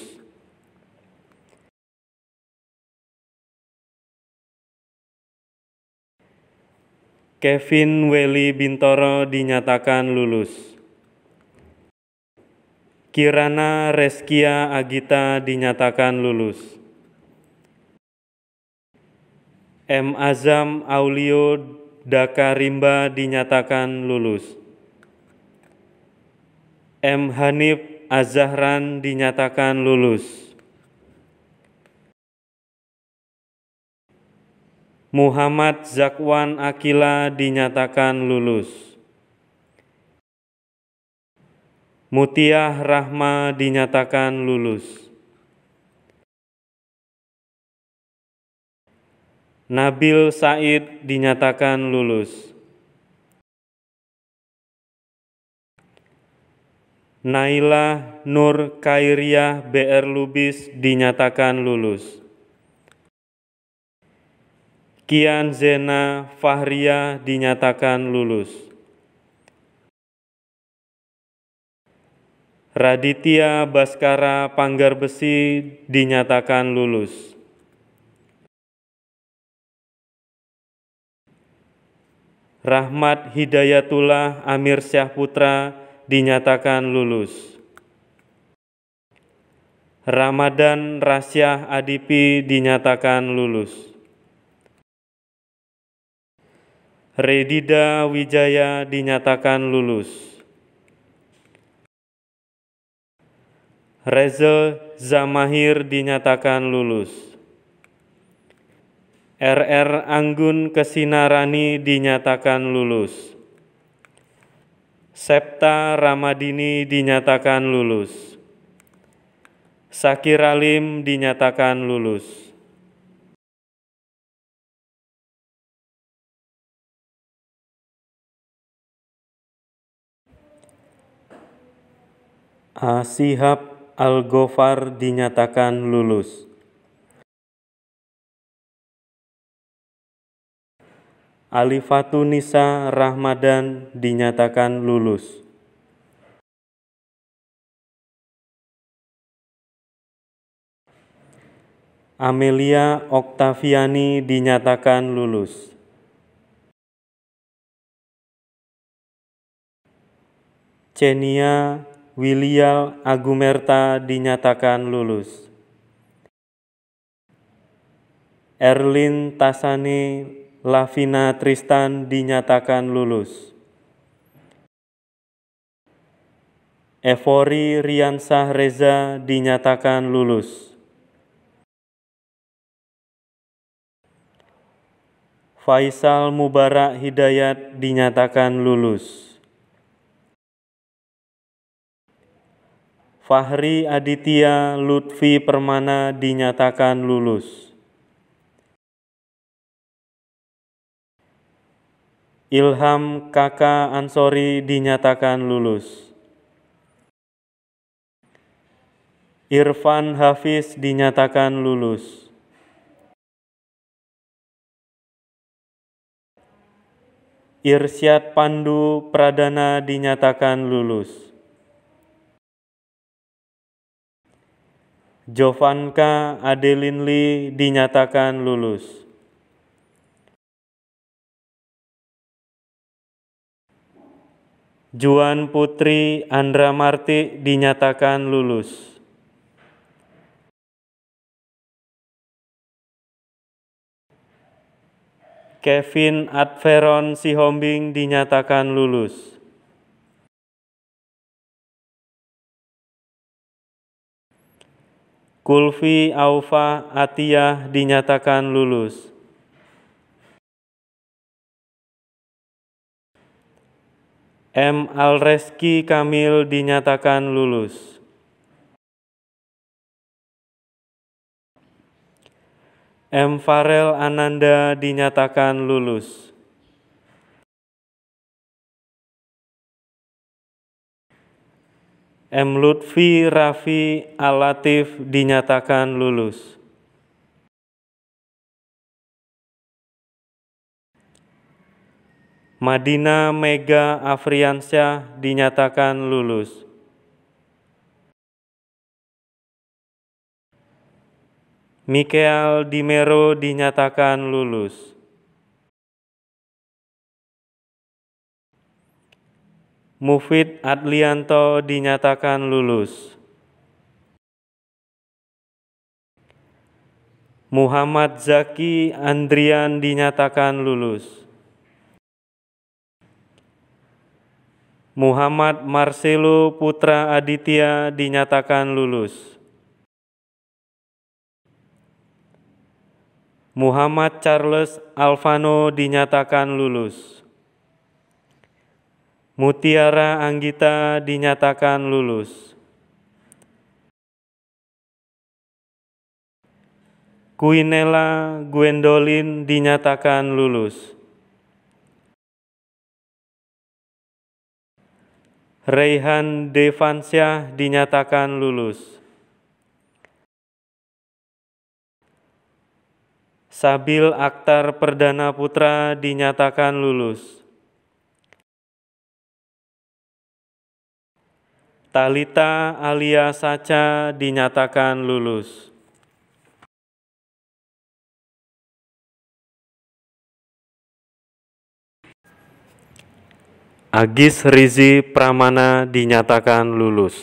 Kevin Welly Bintoro dinyatakan lulus. Kirana Reskia Agita dinyatakan lulus. M. Azam Aulio Daka Rimba dinyatakan lulus. M. Hanif Azahran dinyatakan lulus. Muhammad Zakwan Akila dinyatakan lulus. Mutiah Rahma dinyatakan lulus. Nabil Said dinyatakan lulus. Naila Nur Kairiah BR Lubis dinyatakan lulus. Kian Zena Fahria dinyatakan lulus. Raditya Baskara Panggarbesi dinyatakan lulus. Rahmat Hidayatullah Amir Syahputra dinyatakan lulus. Ramadan Rasyah Adipi dinyatakan lulus. Redida Wijaya dinyatakan lulus. Reza Zamahir dinyatakan lulus. RR Anggun Kesinarani dinyatakan lulus. Septa Ramadini dinyatakan lulus. Sakir Alim dinyatakan lulus. Asihab Al-Ghofar dinyatakan lulus. Alifatunisa Rahmadan dinyatakan lulus. Amelia Oktaviani dinyatakan lulus. Cenia Wilial Agumerta dinyatakan lulus. Erlin Tasani Lavina Tristan dinyatakan lulus. Evori Riansah Reza dinyatakan lulus. Faisal Mubarak Hidayat dinyatakan lulus. Fahri Aditya Lutfi Permana dinyatakan lulus. Ilham Kaka Ansori dinyatakan lulus. Irfan Hafiz dinyatakan lulus. Irsyad Pandu Pradana dinyatakan lulus. Jovanka Adeline Lee dinyatakan lulus. Juan Putri Andra Marti dinyatakan lulus. Kevin Adveron Sihombing dinyatakan lulus. Kulfi Aufa Atiyah dinyatakan lulus. M. Alreski Kamil dinyatakan lulus. M. Farel Ananda dinyatakan lulus. M. Lutfi Raffi Al-Latif dinyatakan lulus. Madina Mega Afriansyah dinyatakan lulus. Mikael Dimero dinyatakan lulus. Mufid Adlianto dinyatakan lulus. Muhammad Zaki Andrian dinyatakan lulus. Muhammad Marcelo Putra Aditya dinyatakan lulus. Muhammad Charles Alvano dinyatakan lulus. Mutiara Anggita dinyatakan lulus. Quinella Gwendolyn dinyatakan lulus. Raihan Devansyah dinyatakan lulus. Sabil Akhtar Perdana Putra dinyatakan lulus. Talita Alia Sacha dinyatakan lulus. Agis Rizi Pramana dinyatakan lulus.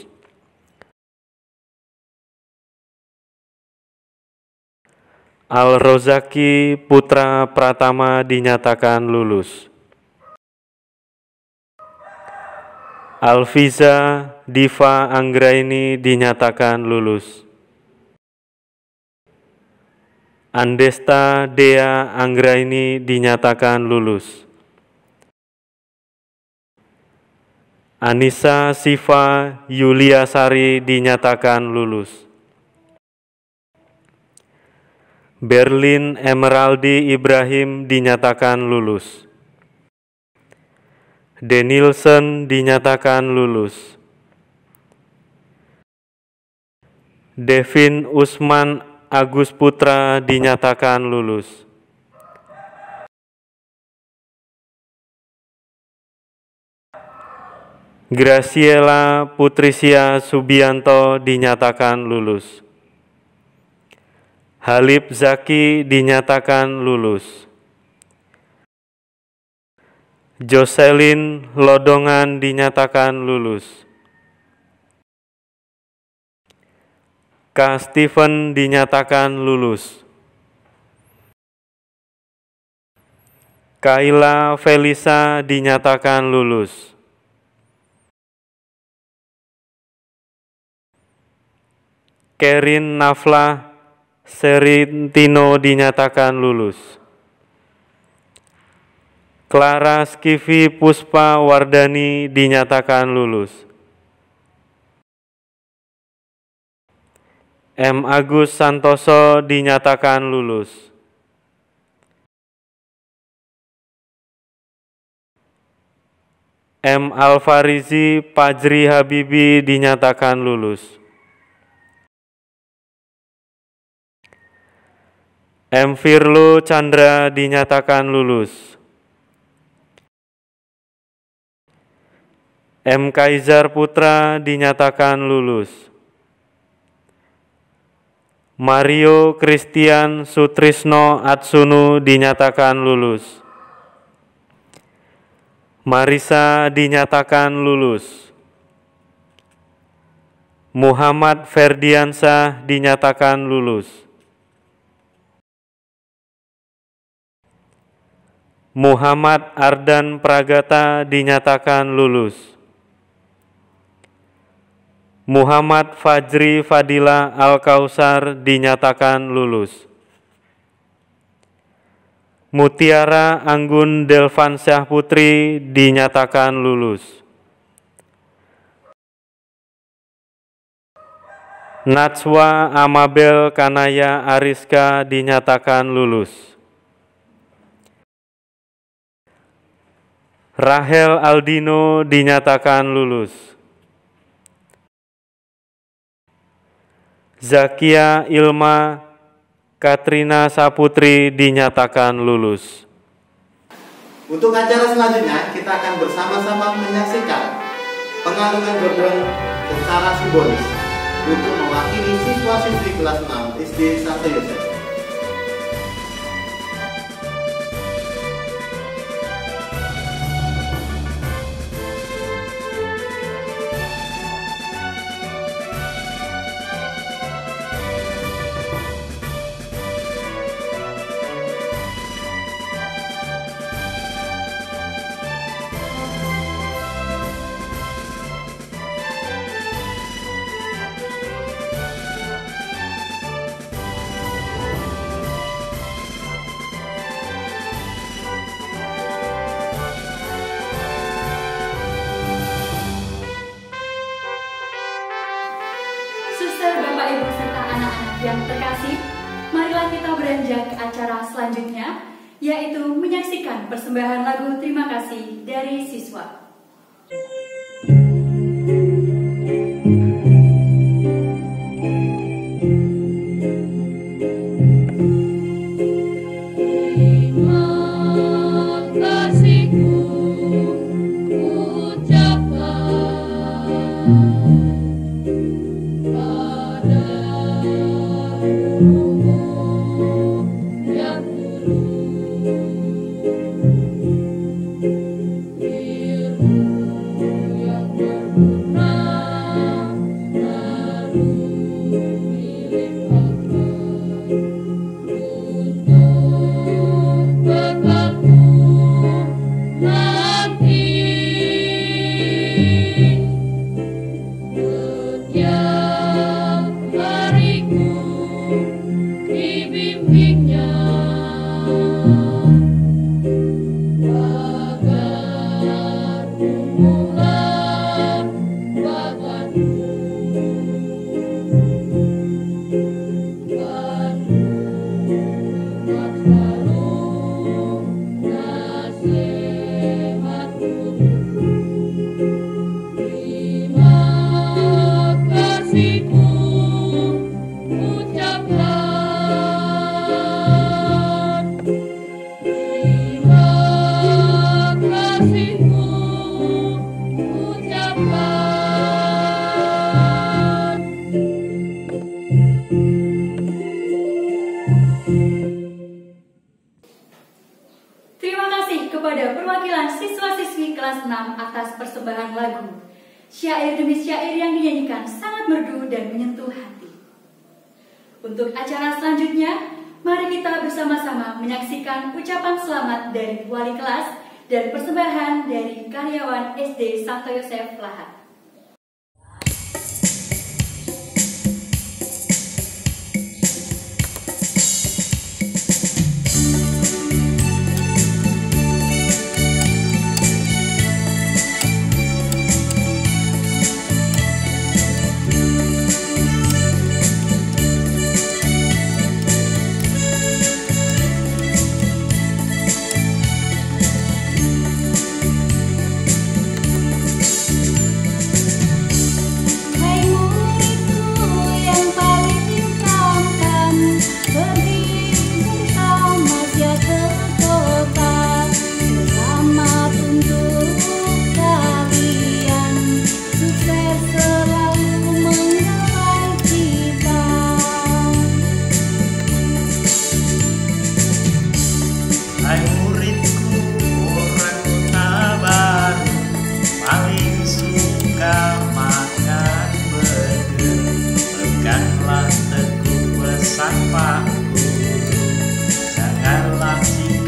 Al-Rozaki Putra Pratama dinyatakan lulus. Alfiza Diva Anggraini dinyatakan lulus. Andesta Dea Anggraini dinyatakan lulus. Anissa Siva Yuliasari dinyatakan lulus. Berlin Emeraldi Ibrahim dinyatakan lulus. Denilson dinyatakan lulus. Devin Usman Agus Putra dinyatakan lulus. Graciela Putrisia Subianto dinyatakan lulus. Halib Zaki dinyatakan lulus. Jocelyn Lodongan dinyatakan lulus. K. Steven dinyatakan lulus. Kaila Felisa dinyatakan lulus. Kerin Nafla Serintino dinyatakan lulus. Clara Skivi Puspa Wardani dinyatakan lulus. M. Agus Santoso dinyatakan lulus. M. Alfarizi Pajri Habibi dinyatakan lulus. M. Firlo Chandra dinyatakan lulus. M. Kaizar Putra dinyatakan lulus. Mario Christian Sutrisno Atsunu dinyatakan lulus. Marisa dinyatakan lulus. Muhammad Ferdiansah dinyatakan lulus. Muhammad Ardan Pragata dinyatakan lulus. Muhammad Fajri Fadila Al-Kausar dinyatakan lulus. Mutiara Anggun Delvansyah Putri dinyatakan lulus. Natswa Amabel Kanaya Ariska dinyatakan lulus. Rahel Aldino dinyatakan lulus. Zakia Ilma Katrina Saputri dinyatakan lulus. Untuk acara selanjutnya, kita akan bersama-sama menyaksikan pengalungan gerbong secara simbolis untuk mewakili siswa-siswi kelas 6 SD Santo Yosef. yang terkasih, marilah kita beranjak ke acara selanjutnya, yaitu menyaksikan persembahan lagu terima kasih dari siswa. Kepada perwakilan siswa-siswi kelas 6 atas persembahan lagu. Syair demi syair yang dinyanyikan sangat merdu dan menyentuh hati. Untuk acara selanjutnya, mari kita bersama-sama menyaksikan ucapan selamat dari wali kelas dan persembahan dari karyawan SD Santo Yosef Lahat.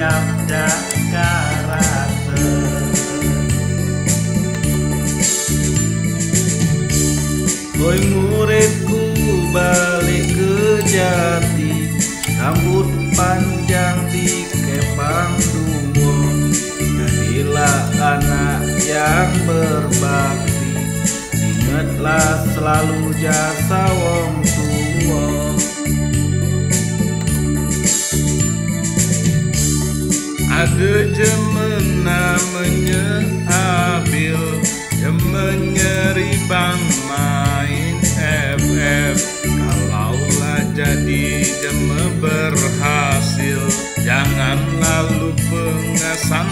siap jaga karakter. Oi muridku balik ke jati, rambut panjang dikepang duo. Jadilah anak yang berbakti, ingatlah selalu jasa wong tua. Ada jemena menyeabil, jemenye bang main FF. Kalaulah jadi jeme berhasil, jangan lalu pengasan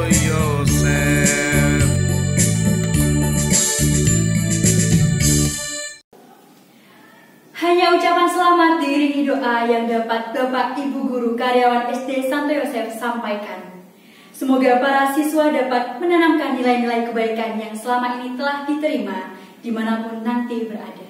Yosef. Hanya ucapan selamat diiringi doa yang dapat Bapak Ibu Guru karyawan SD Santo Yosef sampaikan. Semoga para siswa dapat menanamkan nilai-nilai kebaikan yang selama ini telah diterima dimanapun nanti berada.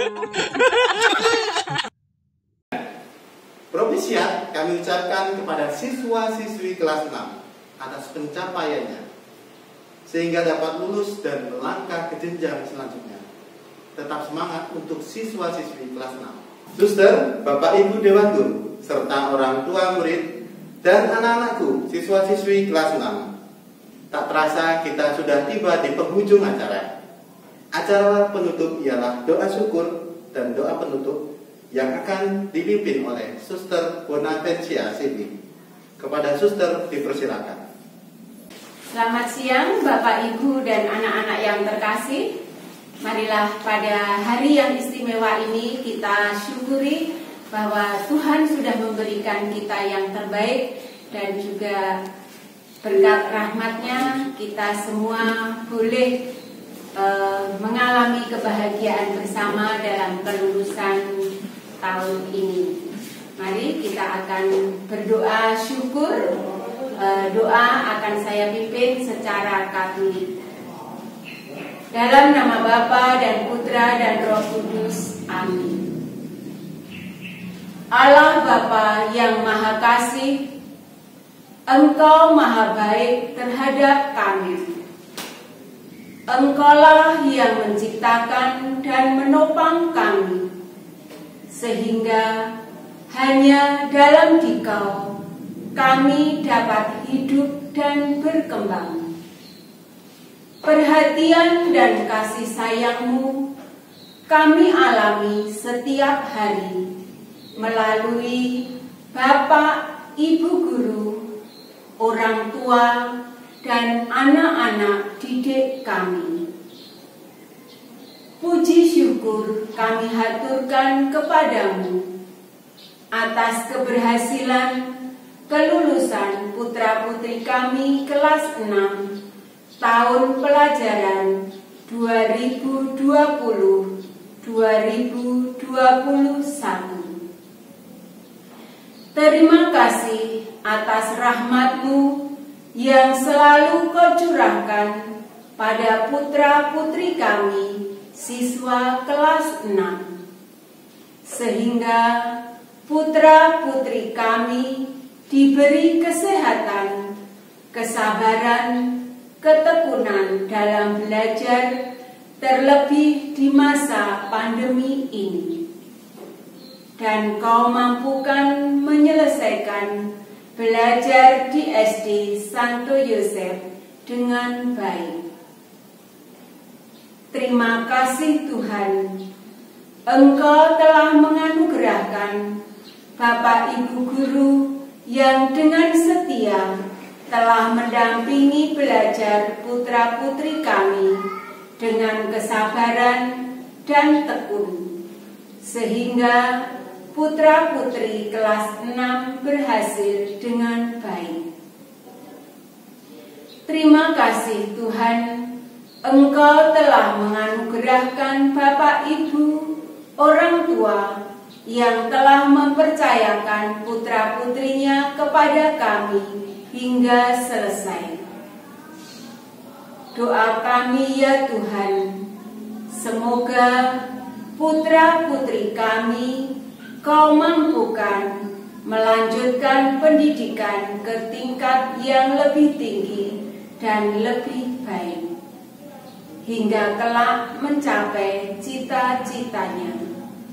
Propisiat kami ucapkan kepada siswa-siswi kelas 6 atas pencapaiannya, sehingga dapat lulus dan melangkah ke jenjang selanjutnya. Tetap semangat untuk siswa-siswi kelas 6. Suster, Bapak Ibu Dewan Guru, serta orang tua murid, dan anak-anakku, siswa-siswi kelas 6. Tak terasa kita sudah tiba di penghujung acara. Acara penutup ialah doa syukur dan doa penutup yang akan dipimpin oleh Suster Bonaventia Sibi. Kepada Suster dipersilakan. Selamat siang Bapak Ibu dan anak-anak yang terkasih. Marilah pada hari yang istimewa ini kita syukuri bahwa Tuhan sudah memberikan kita yang terbaik, dan juga berkat rahmat-Nya kita semua boleh mengalami kebahagiaan bersama dalam kelulusan tahun ini. Mari kita akan berdoa syukur. Doa akan saya pimpin secara Katolik. Dalam nama Bapa dan Putra dan Roh Kudus. Amin. Allah Bapa yang Maha Kasih, Engkau Maha Baik terhadap kami. Engkaulah yang menciptakan dan menopang kami, sehingga hanya dalam Dikau kami dapat hidup dan berkembang. Perhatian dan kasih sayang-Mu kami alami setiap hari melalui Bapak, Ibu Guru, orang tua, dan anak-anak didik kami. Puji syukur kami haturkan kepadamu atas keberhasilan kelulusan putra-putri kami kelas 6 tahun pelajaran 2020-2021. Terima kasih atas rahmat-Mu yang selalu Kau curahkan pada putra-putri kami siswa kelas 6, sehingga putra-putri kami diberi kesehatan, kesabaran, ketekunan dalam belajar, terlebih di masa pandemi ini. Dan Kau mampukan menyelesaikan belajar di SD Santo Yosef dengan baik. Terima kasih Tuhan, Engkau telah menganugerahkan Bapak Ibu Guru yang dengan setia telah mendampingi belajar putra-putri kami dengan kesabaran dan tekun, sehingga putra-putri kelas 6 berhasil dengan baik. Terima kasih Tuhan, Engkau telah menganugerahkan Bapak Ibu, orang tua, yang telah mempercayakan putra-putrinya kepada kami hingga selesai. Doa kami ya Tuhan, semoga putra-putri kami Kau mampukan melanjutkan pendidikan ke tingkat yang lebih tinggi dan lebih baik, hingga kelak mencapai cita-citanya.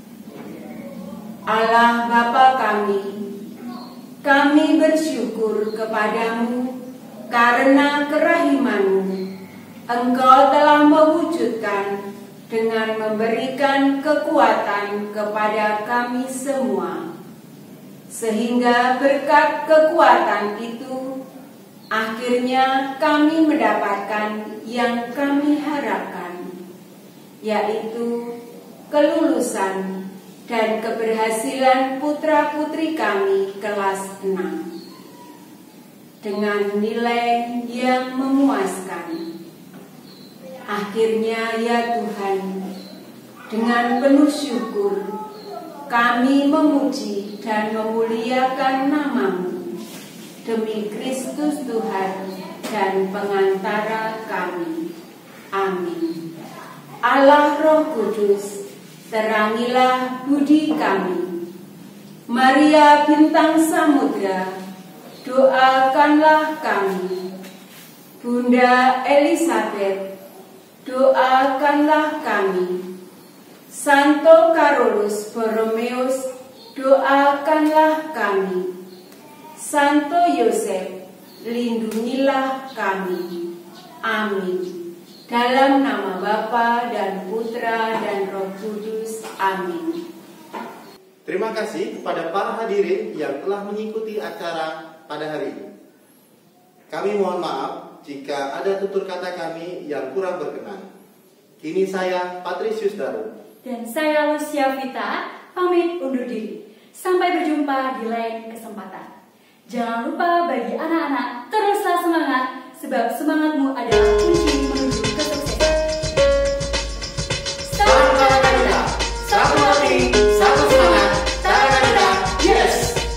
Allah Bapa kami bersyukur kepadamu karena kerahiman-Mu. Engkau telah mewujudkan dengan memberikan kekuatan kepada kami semua, sehingga berkat kekuatan itu akhirnya kami mendapatkan yang kami harapkan, yaitu kelulusan dan keberhasilan putra-putri kami kelas 6 dengan nilai yang memuaskan. Akhirnya ya Tuhan, dengan penuh syukur kami memuji dan memuliakan nama-Mu demi Kristus Tuhan dan pengantara kami. Amin. Allah Roh Kudus terangilah budi kami. Maria bintang samudra, doakanlah kami. Bunda Elizabeth, doakanlah kami. Santo Carolus Borromeus, doakanlah kami. Santo Yosef, lindungilah kami. Amin. Dalam nama Bapa dan Putra dan Roh Kudus. Amin. Terima kasih kepada para hadirin yang telah mengikuti acara pada hari ini. Kami mohon maaf jika ada tutur kata kami yang kurang berkenan. Kini saya Patricius Daru dan saya Lucia Vita pamit undur diri. Sampai berjumpa di lain kesempatan. Jangan lupa bagi anak-anak teruslah semangat, sebab semangatmu adalah kunci menuju kesuksesan. Satu Tarakanita, satu hati, satu semangat. Tarakanita, yes!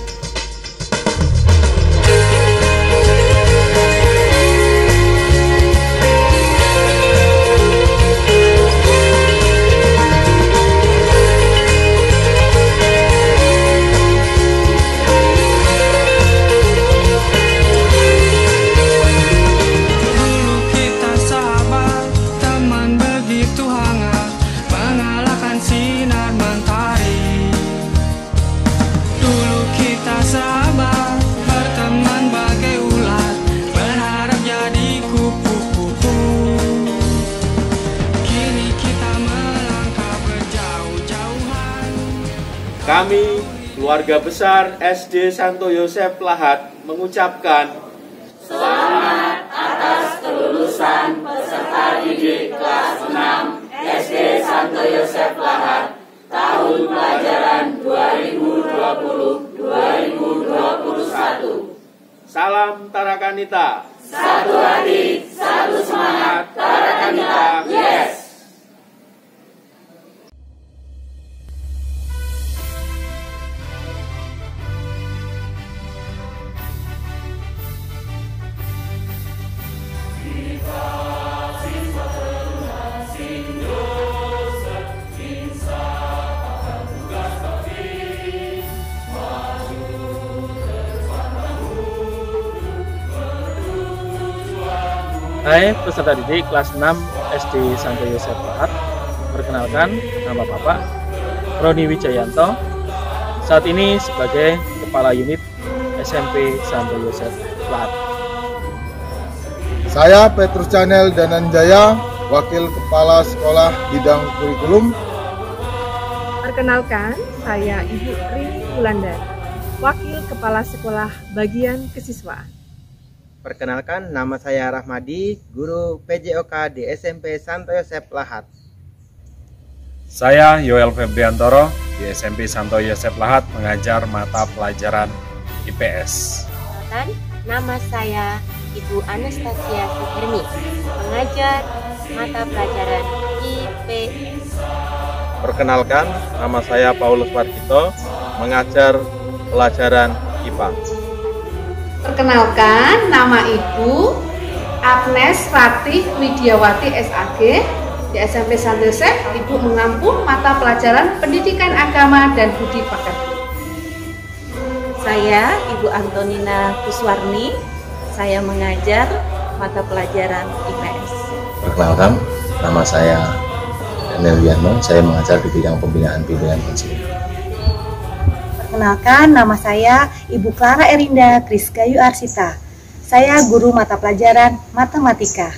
Kami, keluarga besar SD Santo Yosef Lahat, mengucapkan selamat atas kelulusan peserta didik kelas 6 SD Santo Yosef Lahat tahun pelajaran 2020-2021. Salam Tarakanita. Satu hati, satu semangat. Tarakanita, yes! Hai peserta didik kelas 6 SD Santo Yosef Lahat. Perkenalkan, nama Bapak Roni Wijayanto, saat ini sebagai Kepala Unit SMP Santo Yosef Lahat. Saya Petrus Chanel Dananjaya, Wakil Kepala Sekolah Bidang Kurikulum. Perkenalkan, saya Ibu Rini Wulandari, Wakil Kepala Sekolah Bagian Kesiswaan. Perkenalkan, nama saya Rahmadi, Guru PJOK di SMP Santo Yosef Lahat. Saya Yoel Febriantoro, di SMP Santo Yosef Lahat, mengajar mata pelajaran IPS. Nama saya Ibu Anastasia Suhermi, mengajar mata pelajaran IPS. Perkenalkan, nama saya Paulus Warkito, mengajar pelajaran IPA. Perkenalkan, nama Ibu Agnes Ratih Widiawati SAG, di SMP Santo Yosef. Ibu mengampu mata pelajaran Pendidikan Agama dan Budi Pekerti. Saya Ibu Antonina Kuswarni, saya mengajar mata pelajaran IPS. Perkenalkan, nama saya Daniel Wiano, saya mengajar di bidang pembinaan bimbingan konseling. Perkenalkan, nama saya Ibu Clara Erinda Krisgayu Arsita. Saya guru mata pelajaran matematika.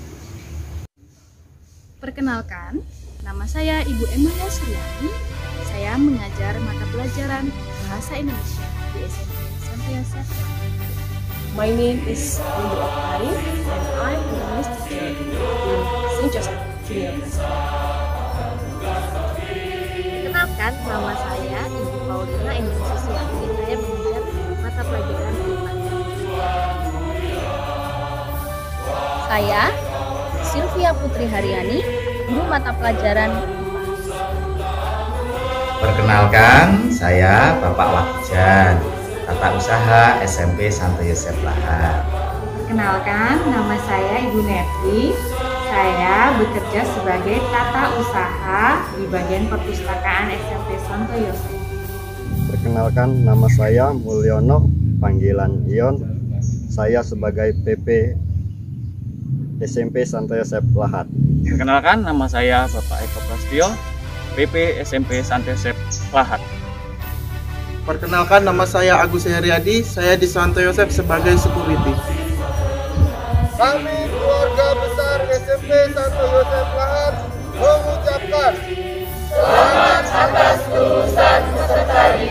Perkenalkan, nama saya Ibu Emilia Suryani. Saya mengajar mata pelajaran Bahasa Indonesia di SMP Santo Yosef. My name is Windu Oktari and I'm an English teacher in St. Joseph Junior. Perkenalkan, nama saya Ibu Paulina Endri Susiati. Saya mengajar mata pelajaran IPA. Saya Sylvia Putri Haryani, guru mata pelajaran IPA. Perkenalkan, saya Bapak Wakijan, Tata Usaha SMP Santo Yosef Lahat. Perkenalkan, nama saya Ibu Netri. Saya bekerja sebagai tata usaha di bagian perpustakaan SMP Santo Yosef. Perkenalkan, nama saya Mulyono, panggilan Ion. Saya sebagai PP SMP Santo Yosef Lahat. Perkenalkan, nama saya Bapak Eko Prasetyo, PP SMP Santo Yosef Lahat. Perkenalkan, nama saya Agus Heriadi, saya di Santo Yosef sebagai security. Kami keluarga besar SMP Santo Yosef Lahat mengucapkan selamat atas kelulusan peserta didik